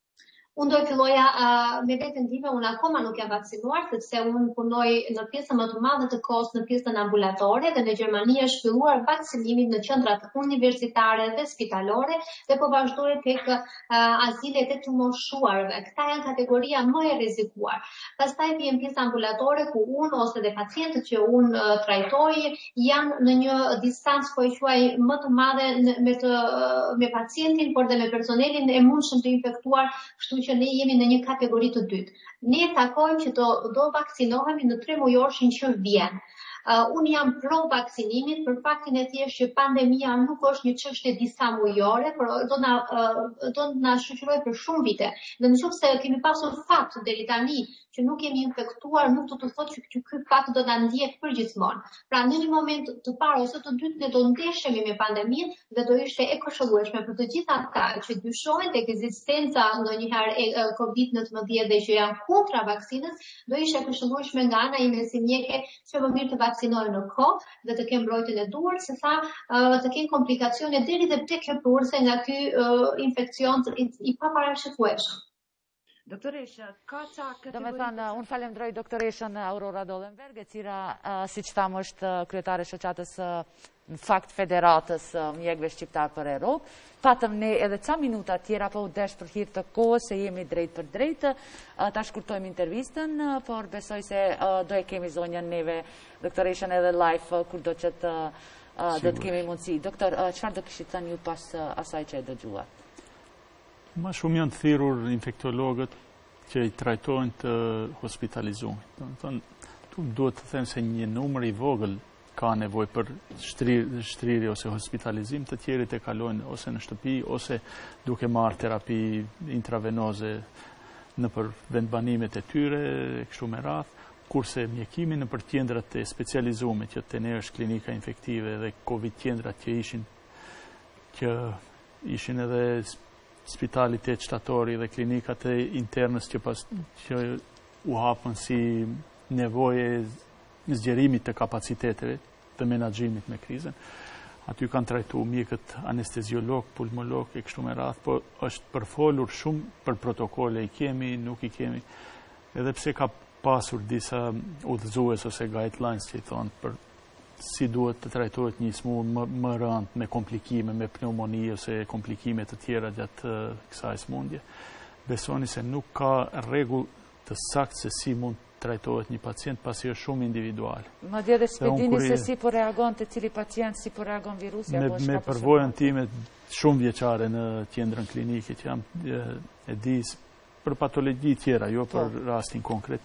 Unë do e filloja uh, me vetën time, unë akoma nuk jam vaksinuar, sepse unë punoj në pjesën më të madhe të kohës në pjesën ambulatore dhe në Gjermani është filluar vaksinimi në qendrat universitare dhe spitalore dhe po vazhdoi tek uh, azilet e të moshuarve. Këta janë kategoria më e rrezikuar. Pastaj vjen pjesa ambulatore ku unë ose dhe pacientët që unë uh, trajtoj janë në një distancë po e quaj më të madhe me të uh, me pacientin, por dhe me personelin e mundshëm të infektuar, kështu që ne jemi në një kategori të dytë. Ne takojmë që do, do vaksinohemi në tre mujorshin që vjen. Uh, unë jam pro vaksinimit për faktin e thjesht që pandemia nuk është një çështje disa mujore, por do na uh, do na shoqërojë për shumë vite. Dhe nëse kemi pasur fat deri tani që nuk jemi infektuar, nuk do të thotë që ky fat do na ndjek përgjithmonë. Pra në një moment të parë ose të dytë ne do ndeshemi me pandeminë dhe do ishte e këshillueshme për të gjithë ata që dyshojnë tek ekzistenca ndonjëherë e kovid nineteen dhe që janë kontra vaksinës, do ishte e këshillueshme nga ana ime si mjeke që më mirë të vaksinojnë në kohë dhe të kenë mbrojtjen e duhur, se sa uh, të kenë komplikacione deri dhe tek hepurse nga ky uh, infekcion i, i paparashikueshëm. Doktoresha, ka ca këtë... Do me thënë, unë falemderoj doktoreshën Aurora Dollenberg, e cila, uh, si që thamë, është kryetare shoqatës uh, në fakt Federatës uh, Mjekëve Shqiptar për Europë. Patëm ne edhe ca minuta tjera, po u desh për hir të kohës, se jemi drejt për drejt, uh, ta shkurtojmë intervistën, uh, por besoj se uh, do e kemi zonjën neve, doktoreshën edhe live, uh, kur do që të, uh, do të kemi mundësi. Doktor, uh, qëfar do kishit thënë ju pas uh, asaj që e dëgjuat? Ma shumë janë të thirrur infektologët që i trajtojnë të hospitalizumit. Duhet të them se një numër i vogël ka nevoj për shtrirje shtrir, ose hospitalizim, të tjerit e kalojnë ose në shtëpi, ose duke marrë terapi intravenoze në për vendbanimet e tyre, e kështu me radhë, kurse mjekimi në për qendrat e specializume, që të ne është klinika infektive dhe Covid qendrat që ishin, që ishin edhe spitalitet shtatori dhe klinikat e internës që, pas, që u hapën si nevoje zgjerimit të kapaciteteve të menaxhimit me krizën. Aty kanë trajtu mjekët anesteziolog, pulmolog, e kështu me radhë, po është përfolur shumë për protokole, i kemi, nuk i kemi, edhe pse ka pasur disa udhëzues ose guidelines që i thonë për si duhet të trajtohet një smur më, më rënd me komplikime, me pneumoni ose komplikime të tjera gjatë uh, kësaj smundje. Besoni se nuk ka rregull të saktë se si mund trajtohet një pacient, pasi është shumë individual. Ma dje dhe spedini se si po reagon të cili pacient, si po reagon virusi? Me, me përvojën time shumë vjeqare në qendrën klinike, që jam e, e dis për patologji tjera, jo për to. Rastin konkret.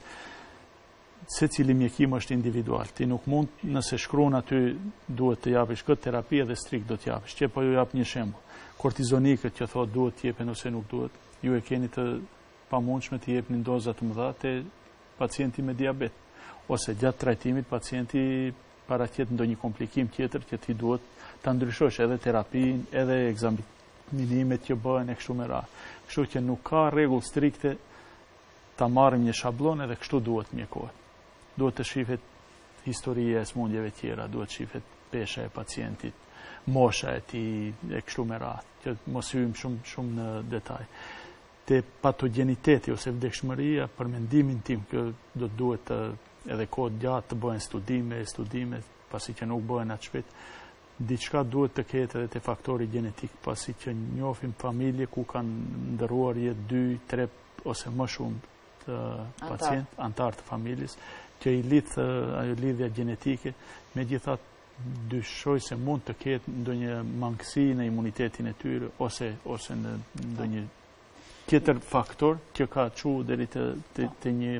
Se cili mjekim është individual. Ti nuk mund, nëse shkruan aty duhet të japish këtë terapi dhe strikt do të japish. Që po ju jap një shembull. Kortizonikët që thotë duhet të jepen ose nuk duhet, ju e keni të pamundshme të jepni doza të mëdha te pacienti me diabet, ose gjatë trajtimit pacienti paraqet ndonjë komplikim tjetër që ti duhet ta ndryshosh edhe terapinë, edhe ekzaminimet që bëhen e kështu me radhë. Kështu që nuk ka rregull strikte ta marrim një shablon edhe kështu duhet mjekohet. Duhet të shifet historia e smundjeve tjera, duhet të shifet pesha e pacientit, mosha e tij e kështu me radhë, që mos hyjmë shumë shumë në detaj. Te patogeniteti ose vdekshmëria, për mendimin tim, kjo do të duhet të, edhe kohë gjatë të bëhen studime, studime, pasi që nuk bëhen atë shpejt, diçka duhet të ketë edhe te faktori genetik, pasi që njohim familje ku kanë ndërruar jetë dy, tre ose më shumë të pacient, antar të familjes, që i lidh ajo lidhja gjenetike, megjithatë dyshoj se mund të ketë ndonjë mangësi në imunitetin e tyre ose ose në ndonjë tjetër faktor që ka çu deri te te një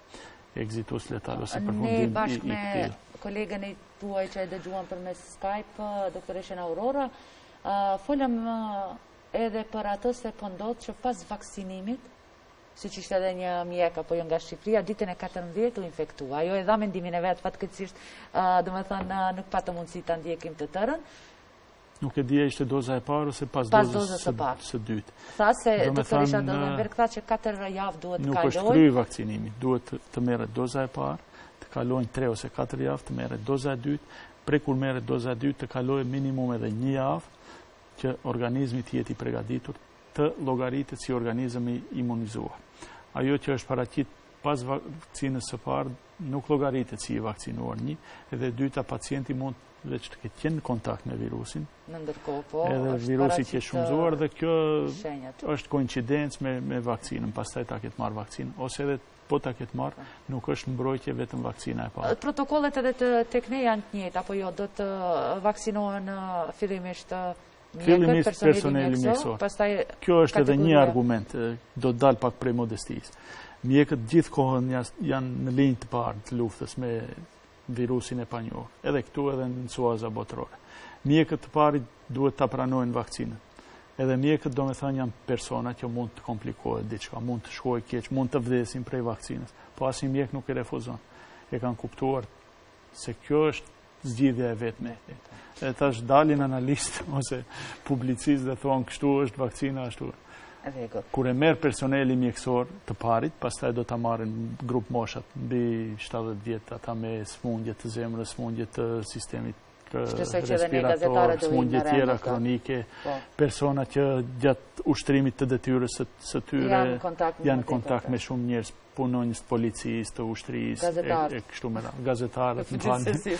exitus letal ose përfundim i Ne bashkë me kolegën e tuaj që e dëgjuan përmes Skype, doktoreshen Aurora, folëm edhe për atë se po ndodh që pas vaksinimit, siç ishte edhe një mjek apo jo nga Shqipëria, ditën e katërmbëdhjetë u infektua. Ajo e dha mendimin e vet, fatkeqësisht, domethënë nuk patë mundësi ta ndjekim të tërën. Nuk e dija ishte doza e parë ose pas, pas dozës së, së dytë. Tha se doktorisha Dollenberg tha që katër javë duhet të kalojë. Nuk është kryer vaksinimi, duhet të merret doza e parë, të kalojnë tre ose katër javë, të merret doza e dytë, prej kur merret doza e dytë të kalojë minimum edhe një javë që organizmi të jetë i përgatitur të llogaritet si organizëm i imunizuar. Ajo që është paraqit pas vakcinës së parë nuk llogaritet si i vakcinuar një, edhe dyta pacienti mund veç të ketë qenë në kontakt me virusin. Në ndërkohë po. Edhe virusi që është shumëzuar dhe kjo është koincidencë me me vaksinën, pastaj ta ketë marrë vaksinën ose edhe po ta ketë marrë, nuk është mbrojtje vetëm vakcina e parë. Protokollet edhe të tek ne janë të njëjta, apo jo, do të vaksinohen fillimisht Fillimisht personeli mjekësor. Kjo është edhe një argument, do të dal pak prej modestisë. Mjekët gjithë kohën janë në linjë të parë të luftës me virusin e panjohur, edhe këtu edhe në suaza botërore. Mjekët të parit duhet ta pranojnë vaksinën. Edhe mjekët do me thënë janë persona që mund të komplikohet diçka, mund të shkojë keq, mund të vdesin prej vaksinës, po asnjë mjek nuk e refuzon. E kanë kuptuar se kjo është zgjidhja e vetme. E tash dalin analistë ose publicistë dhe thonë kështu është vakcina ashtu. Kur e merr personeli mjekësor të parit, pastaj do ta marrin grup moshat mbi shtatëdhjetë vjet, ata me smundje të zemrës, smundje të sistemit respirator, smundje tjera kronike, persona që gjatë ushtrimit të detyrës së tyre janë kontakt me shumë njerëz, punonjës të policisë, të ushtrisë, e kështu me radhë, gazetarët, më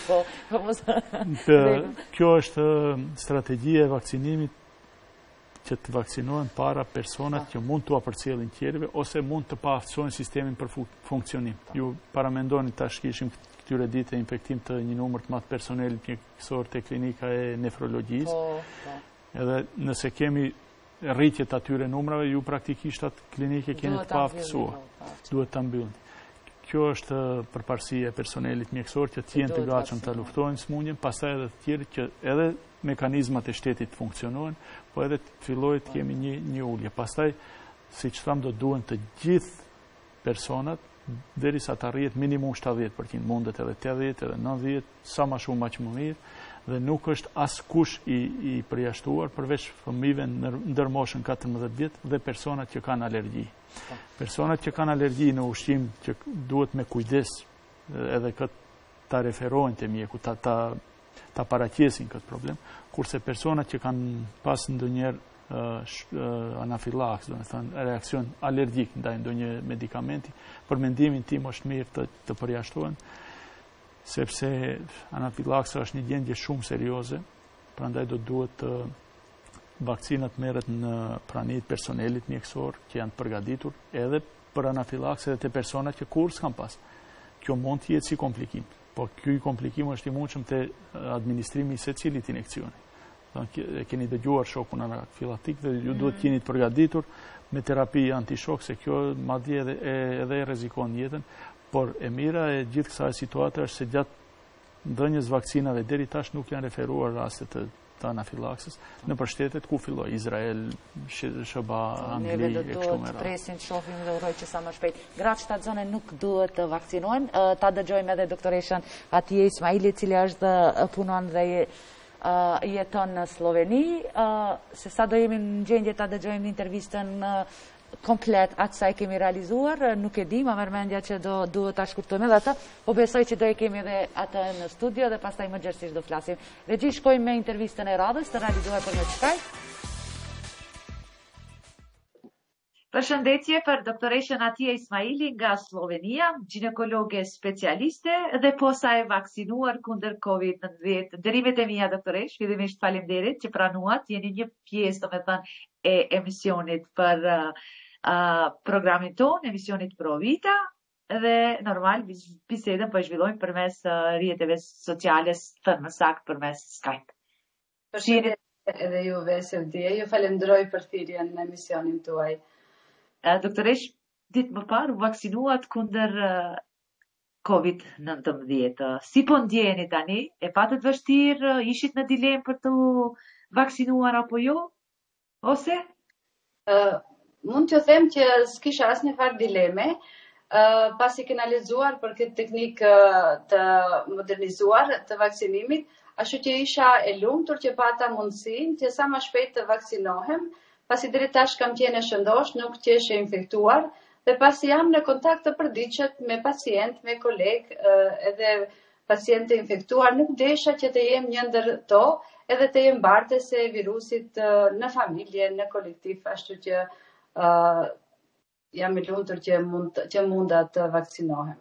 falni. Kjo është strategjia e vaksinimit, që të vaksinohen para personat që mund të apërcjellin tjerëve ose mund të paaftësojnë sistemin për funksionim. Ju paramendoni tash kishim këtyre ditë infektim të një numër të madh personelit mjekësor te klinika e nefrologjisë. Edhe nëse kemi rritje të atyre numrave, ju praktikisht atë klinike keni të paaftësuar. Duhet ta mbyllni. Kjo është përparësia e personelit mjekësor që të jenë të gatshëm ta luftojnë smundjen, pastaj edhe të tjerë që edhe mekanizmat e shtetit funksionojnë, po edhe të fillojë të kemi një një ulje. Pastaj, siç tham, do duhen të gjithë personat derisa të arrihet minimum shtatëdhjetë përqind, mundet edhe tetëdhjetë edhe nëntëdhjetë, sa më shumë aq më mirë, dhe nuk është askush i i përjashtuar përveç fëmijëve ndër moshën katërmbëdhjetë vjet dhe personat që kanë alergji. Personat që kanë alergji në ushqim që duhet me kujdes edhe këtë ta referojnë te mjeku, ta ta ta paraqesin këtë problem, kurse personat që kanë pas ndonjëherë uh, anafilaks, do të thënë reakcion alergjik ndaj ndonjë medikamenti, për mendimin tim është mirë të, të përjashtohen, sepse anafilaksa është një gjendje shumë serioze, prandaj do duhet të uh, vakcinat merret në praninë e personelit mjekësor që janë përgatitur edhe për anafilaks edhe te personat që kur s'kan pas. Kjo mund të jetë si komplikim. Po ky komplikim është i mundshëm te administrimi i secilit injekcioni. E keni dëgjuar shokun anafilaktik dhe ju duhet të jeni të përgatitur me terapi antishok, se kjo madje edhe edhe rrezikon jetën, por e mira e gjithë kësaj situate është se gjatë dhënjes vakcinave deri tash nuk janë referuar raste të të anafilaksës në për shtetet ku filloi Izrael, Shëba, Angli, Neve e do kështu me të radhë. presim, të shohim dhe uroj që sa më shpejt. Gratë shtatzone nuk duhet të vaksinohen. Ta dëgjojmë edhe doktoreshën Atije Ismaili, cili është punon dhe jeton në Sloveni. Se sa do jemi në gjendje ta dëgjojmë intervistën komplet atë sa e kemi realizuar, nuk e di, ma mërmendja që do duhet ta shkurtojmë edhe atë, po besoj që do e kemi edhe atë në studio dhe pastaj më gjerësisht do flasim. Regji, shkojmë me intervistën e radhës të realizuar për me Skype. Përshëndetje për doktoreshën Atije Ismaili nga Slovenia, ginekologe specialiste dhe posa e vaksinuar kundër kovid nëntëdhjetë. Ndërimet e mia, doktoresh, fillimisht faleminderit që pranuat, jeni një pjesë, domethënë, e emisionit për uh, programin tonë, emisionit Pro Vita, dhe normal bisedën po e zhvillojmë përmes uh, rrjeteve sociale, thënë më saktë përmes Skype. Përshëndetje edhe juve, Sevdije, ju falenderoj për thirrjen në emisionin tuaj. Uh, doktoresh, ditë më parë u vaksinuat kundër uh, kovid nëntëdhjetë. Si po ndjeni tani? E patët vështirë, ishit në dilemë për të vaksinuar apo jo? Ose? Uh, mund të them që s'kisha asnjë farë dileme, uh, pasi kena lexuar për këtë teknikë uh, të modernizuar të vaksinimit, ashtu që isha e lumtur që pata mundësinë që sa më shpejt të vaksinohem, pasi deri tash kam qenë e shëndosh, nuk qeshe infektuar, dhe pasi jam në kontakt të përditshëm me pacient, me koleg, uh, edhe pacientë infektuar, nuk desha që të jem një ndër to, edhe të jem bartese e virusit uh, në familje, në kolektiv, ashtu që uh, jam i lumtur që mund që munda të vaksinohem.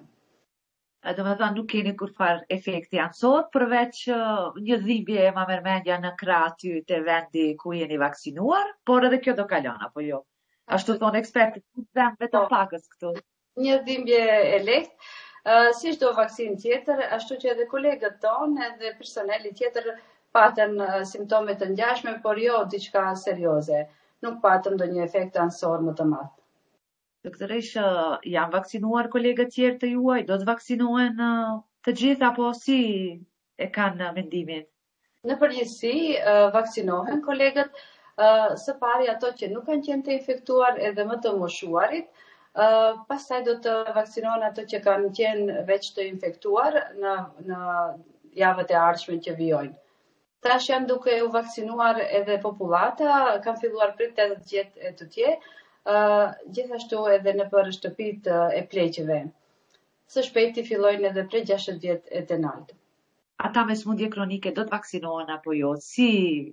Do me thënë, nuk keni kur farë efekti anësot, përveç uh, një dhimbje e ma mërmendja në krah aty të vendi ku jeni vaksinuar, por edhe kjo do kalon, apo jo? Ashtu thonë ekspertit, dhe vetëm pakës këtu. Një dhimbje e lehtë, uh, si çdo vaksin tjetër, ashtu që edhe kolegët tonë edhe personeli tjetër patën uh, simptome të ngjashme, por jo diçka serioze. Nuk patëm ndonjë efekt anësor më të madh. Doktoresh, uh, janë vaksinuar kolegët tjerë të juaj, do të vaksinohen uh, të gjithë apo si e kanë uh, mendimin? Në përgjithësi, uh, vaksinohen kolegët, uh, së pari ato që nuk kanë qenë të infektuar edhe më të moshuarit, uh, pastaj do të vaksinohen ato që kanë qenë veç të infektuar në, në javët e ardhshme që vijojnë. Tash janë duke u vaksinuar edhe popullata, kanë filluar prej tetëdhjetë e të tje, uh, gjithashtu edhe në për shtëpit uh, e pleqeve. Së shpejti fillojnë edhe prej gjashtëdhjetë e të naltë. Ata me smundje kronike do të vaksinohen apo jo? Si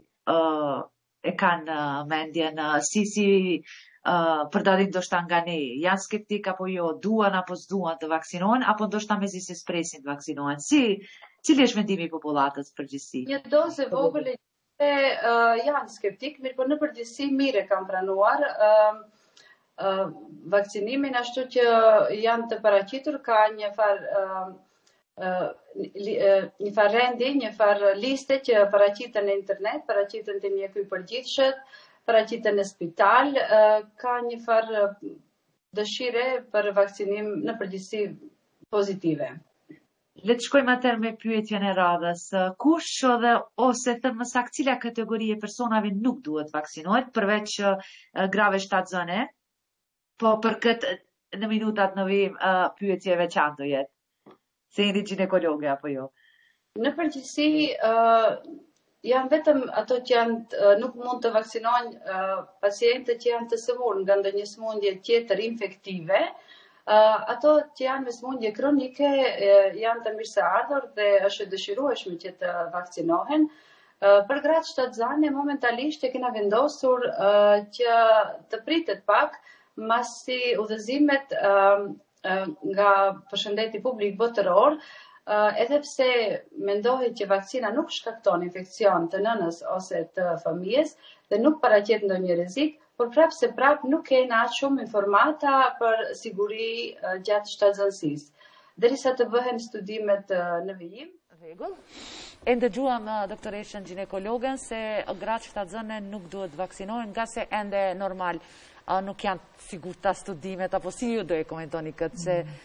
uh, e kanë uh, mendjen, uh, si, si uh, përdalin ndoshta nga ne, janë skeptik apo jo, duan apo s'duan të vaksinohen, apo ndoshta mezi se spresin të vaksinohen? Si Cili është mendimi i popullatës përgjithësi? Një dozë e vogël e uh, janë skeptik, mirë po në përgjithësi mirë kanë pranuar uh, uh, vaksinimin, ashtu që janë të paraqitur, ka një far uh, uh, li, uh, një far rendi, një far liste që paraqiten në internet, paraqiten te mjeku i përgjithshëm, paraqiten në spital, uh, ka një far uh, dëshire për vaksinim në përgjithësi pozitive. Le të shkojmë atër me pyetjen e radhës. Kush dhe ose thënë më saktë cila kategori e personave nuk duhet vaksinohet, përveç grave shtatzëne, po për këtë në minutat në vim uh, pyetje veçantë do jetë. Se jeni ginekologe apo jo? Në përgjithësi uh, janë vetëm ato që janë uh, nuk mund të vaksinohen uh, pacientët që janë të sëmurë nga ndonjë sëmundje tjetër infektive. Uh, ato që janë me sëmundje kronike uh, janë të mirëseardhur dhe është e dëshirueshme që të vaksinohen. Uh, për gratë shtatzane momentalisht e kena vendosur uh, që të pritet pak masi udhëzimet uh, uh, nga Përshëndeti Publik Botëror, uh, edhe pse mendohet që vaksina nuk shkakton infekcion të nënës ose të fëmijës dhe nuk paraqet ndonjë rrezik, por prapë se prapë nuk kena aq shumë informata për siguri uh, gjatë shtatzënsisë. Derisa të bëhen studimet uh, në vijim. Rregull. E ndëgjuam uh, doktoreshën ginekologen se gratë shtatzëne nuk duhet vaksinohen nga se ende normal uh, nuk janë sigurta studimet, apo si ju do e komentoni këtë se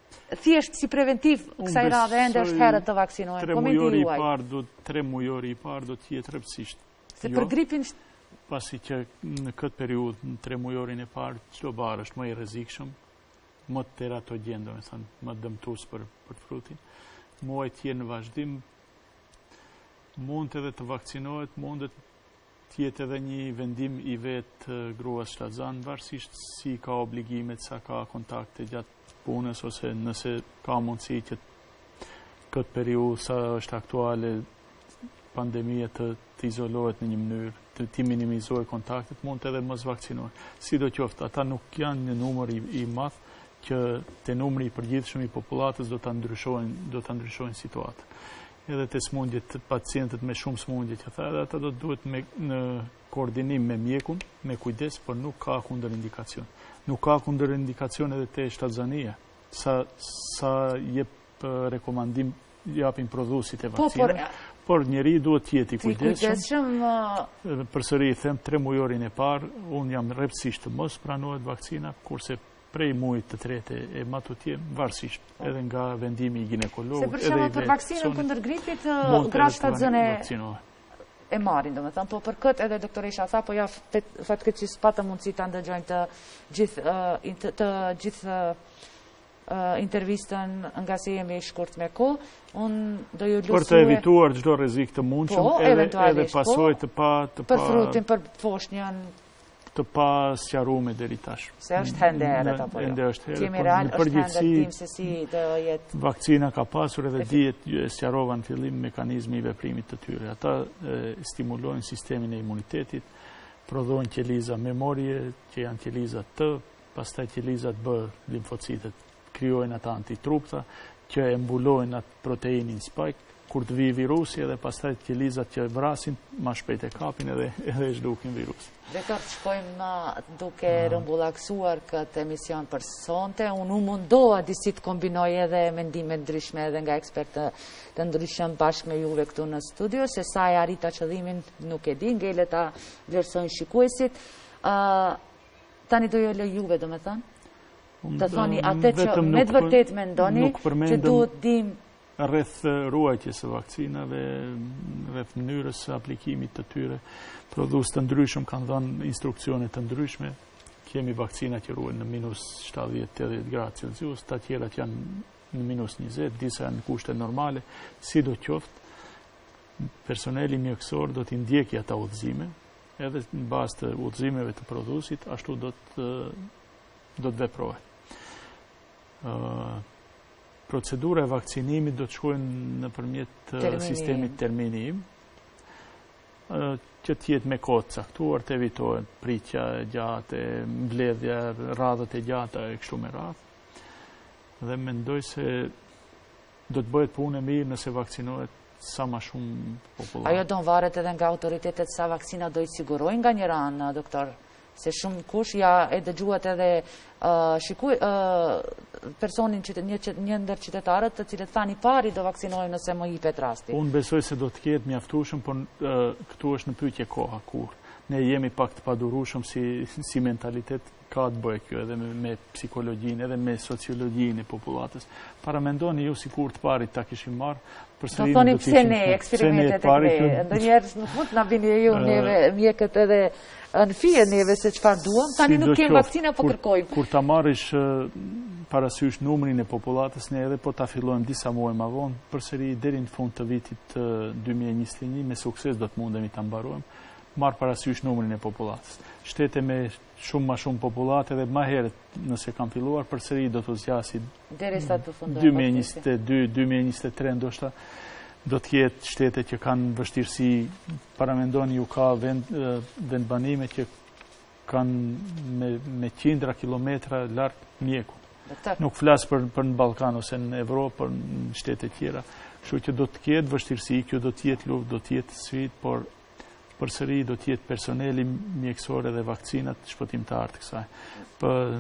thjesht si preventiv kësaj radhe ende është herët të vaksinohen. Tre mujori i parë do tre mujori i parë do të jetë rëpsisht. Se për gripin pasi që në këtë periudhë, në tre mujorin e parë, çdo barë është më i rrezikshëm, më teratogen, do të thënë, më dëmtues për për frutin. Muaj tjerë në vazhdim mund edhe të vaksinohet, mund të jetë edhe një vendim i vetë gruas shtazan, varësisht si ka obligimet, sa ka kontakte gjatë punës, ose nëse ka mundësi që këtë periudhë sa është aktuale pandemia të, të izolohet në një mënyrë, të, të minimizoj kontaktet, mund të edhe mos vaksinohet. Si do qoftë, ata nuk janë në numër i, i madh që të numri i përgjithshëm i popullatës do të ndryshojnë, do të ndryshojnë situatë. Edhe të smundjet, pacientët me shumë smundje që tha, edhe ata do të duhet me, në koordinim me mjekun, me kujdes, por nuk ka kundër indikacion. Nuk ka kundër indikacion edhe te shtatzania, sa, sa jep rekomandim japin prodhuesit e vakcinave. Po, por njeri duhet tjeti kujdesshëm. Uh... Përsëri i them, tre mujorin e parë, unë jam rreptësisht të mos pranohet vakcina, kurse prej mujit të trete e matutje, varësisht, edhe nga vendimi i ginekologët. Se për shembull për vaksinën kundër gripit, gratë shtatzëne e marrin, domethënë, po për këtë edhe doktoresha tha, po ja fatkeqësisht patë mundësi ta ndëgjojmë të gjithë të gjithë Uh, intervistën nga se jemi shkurt me ko, unë do ju lusue... Për të evituar gjdo rrezik të mundshëm, po, edhe, edhe pasoj të pa... Të për pa, frutin, për foshnjën... Të pa sqaruar deri tash. Se është hende herët, apo jo? Ende është herët. Kemi real, është hende tim se si do jetë... Vakcina ka pasur edhe dihet, sqarova në fillim mekanizmi i veprimit të tyre. Ata e, stimulojnë sistemin e imunitetit, prodhojnë qeliza memorie, që janë qeliza T, pastaj qelizat B, limfocitet, krijojnë ata antitrupta që e mbulojnë atë proteinin spike kur të vi virusi, edhe pastaj qelizat që vrasin ma shpejt e kapin edhe edhe zhdukin virusin. Doktor, shkojmë duke rëmbullaksuar këtë emision për sonte. Unë u mundoha disi të kombinoj edhe mendime ndryshme edhe nga ekspertë të ndryshëm bashkë me juve këtu në studio, se sa e arrita qëllimin nuk e di, ngele ta vlerësojnë shikuesit. Uh, tani do jo lë juve, do me thënë? Të thoni atë që me të vërtet me ndoni që duhet dim rreth ruajtjes së vakcinave, rreth mënyrës së aplikimit të tyre. Prodhues të ndryshëm kanë dhënë instruksione të ndryshme. Kemi vakcina që ruajnë në minus shtatëdhjetë deri në gradë Celsius, të tjerat janë në minus njëzet, disa në kushte normale. Sidoqoftë, personeli mjekësor do t'i ndjekë ata udhëzime, edhe në bazë të udhëzimeve të prodhuesit, ashtu do të do të veprohet. Uh, procedura e vakcinimit do të shkojnë në përmjet uh, sistemit terminim, uh, që tjetë me kohë të caktuar, të evitohet pritja e gjatë, mbledhja, radhët e gjata e kështu me radhë. Dhe mendoj se do të bëhet punë e mirë nëse vaksinohet sa ma shumë popullor. Ajo do në varet edhe nga autoritetet sa vaksina do i sigurojnë nga një ranë, doktor? Se shumë kush ja e dëgjuat edhe uh, shikuj, uh, personin që një, një ndër qytetarët të cilët thani pari do vaksinojnë nëse më jipet rasti. Unë besoj se do të ketë mjaftueshëm, por uh, këtu është në pyetje koha kur. Ne jemi pak të padurueshëm si, si mentalitet, ka të bëjë kjo edhe me, me psikologjinë, edhe me sociologjinë e popullatës. Para mendoni ju si kur të parit ta kishim marrë, do thoni pse ne eksperimentet e ne, ndonjëherë nuk mund të na vini ju neve mjekët edhe në fije neve se çfarë duam, tani nuk kemi vakcina po kërkojmë. Kur ta marrish parasysh numrin e popullatës, ne edhe po ta fillojmë disa muaj më vonë, përsëri deri në fund të vitit dy mijë e njëzet e një me sukses do të mundemi ta mbarojmë, marr parasysh numrin e popullatës. Shtete me shumë ma shumë popullate dhe ma herët nëse kam filluar, përsëri do të zgjasi derisa të fundojë dy mijë e njëzet e dy dy mijë e njëzet e tre ndoshta do të ketë shtete që kanë vështirësi, paramendoni ju ka vend, vendbanime që kanë me, me qindra kilometra larg mjeku. Nuk flas për, për në Ballkan ose në Evropë, për në shtete tjera. Kështu që do të ketë vështirësi, kjo do të jetë luftë, do të jetë sfidë, por përsëri do të jetë personeli mjekësor dhe vakcinat shpëtimtar të kësaj. Për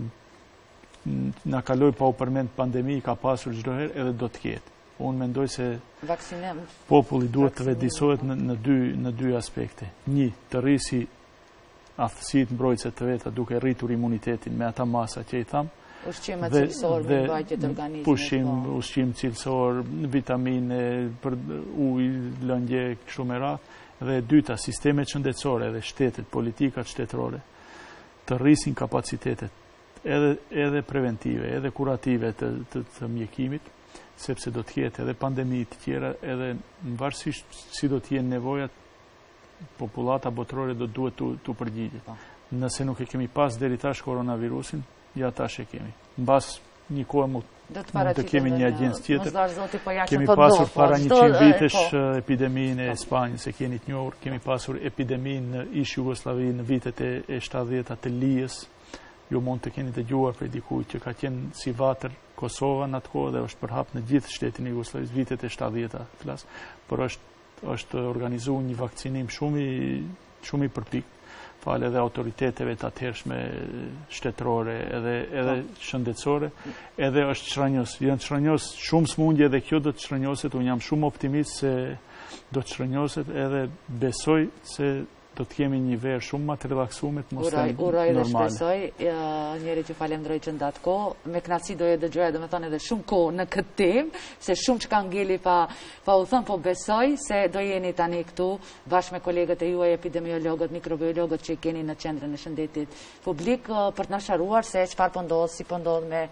na kaloi pa u përmend pandemi, ka pasur çdo herë edhe do të ketë. Unë mendoj se Vaksinem, populli duhet të vedisohet në, në, dy, në dy aspekte. Një, të rrisi aftësitë mbrojtëse të veta duke rritur imunitetin me ata masa që i tham, Ushqime cilësor me mbajtje të organizmit. Pushim, ushqim cilësor, vitamine, për ujë, lëndje, kështu me radhë. Dhe e dyta, sistemet shëndetësore dhe shtetet, politikat shtetërore të rrisin kapacitetet edhe, edhe preventive, edhe kurative të, të, të mjekimit, sepse do të jetë edhe pandemi të tjera, edhe në varësisht si do të jenë nevojat, populata botërore do duhet të, të përgjigjet. Nëse nuk e kemi pas deri tash koronavirusin, ja tash e kemi. Mbas një kohë mund të kemi një agjencë tjetër. Kemi pasur para njëqind vitesh epideminë e Spanjës, e keni të njohur, kemi pasur epideminë në ish Jugosllavi në vitet e shtatëdhjetat të Lijës. Ju mund të keni dëgjuar prej dikujt që ka qenë si vatër Kosova në atë kohë dhe është përhap në gjithë shtetin e Jugosllavisë vitet e shtatëdhjetat flas, por është është organizuar një vakcinim shumë i shumë i përpik, falë edhe autoriteteve të atëhershme shtetërore edhe edhe shëndetësore, edhe është shranjos. Janë shranjos shumë smundje dhe kjo do të shranjoset, unë jam shumë optimist se do të shranjoset edhe besoj se do të kemi një verë shumë më të relaksuar, atmosferë normale. Uroj dhe shpresoj, njëri që falemderoj që ndatë kohë, me kënaqësi doja dëgjoja domethënë edhe shumë kohë në këtë temë, se shumë që ka ngeli pa pa u thënë, po besoj se do jeni tani këtu bashkë me kolegët e juaj epidemiologët, mikrobiologët që i keni në qendrën e shëndetit publik për të na sharuar se çfarë po ndodh, si po ndodh me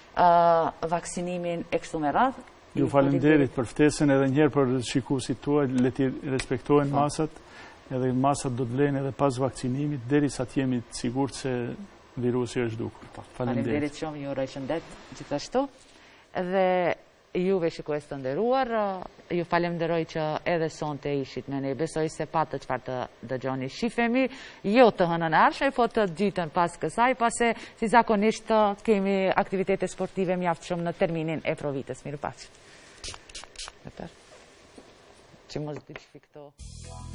vaksinimin e kështu me radhë. Ju falemnderit për ftesën edhe një herë për shikuesit tuaj, le të respektojnë masat. Edhe masat do të vlen edhe pas vakcinimit, deri sa të jemi të sigurt se virusi është dukur. Faleminderit shumë, ju uroj shëndet gjithashtu. Dhe juve shikues të nderuar, ju falenderoj që edhe sonte ishit me ne. Besoj se patë çfarë të dëgjoni. Shifemi jo të hënën ardhshme, po të ditën pas kësaj, pase si zakonisht kemi aktivitete sportive mjaftshëm në terminin e provitës. Mirupafshim. Që mos diçfi këto.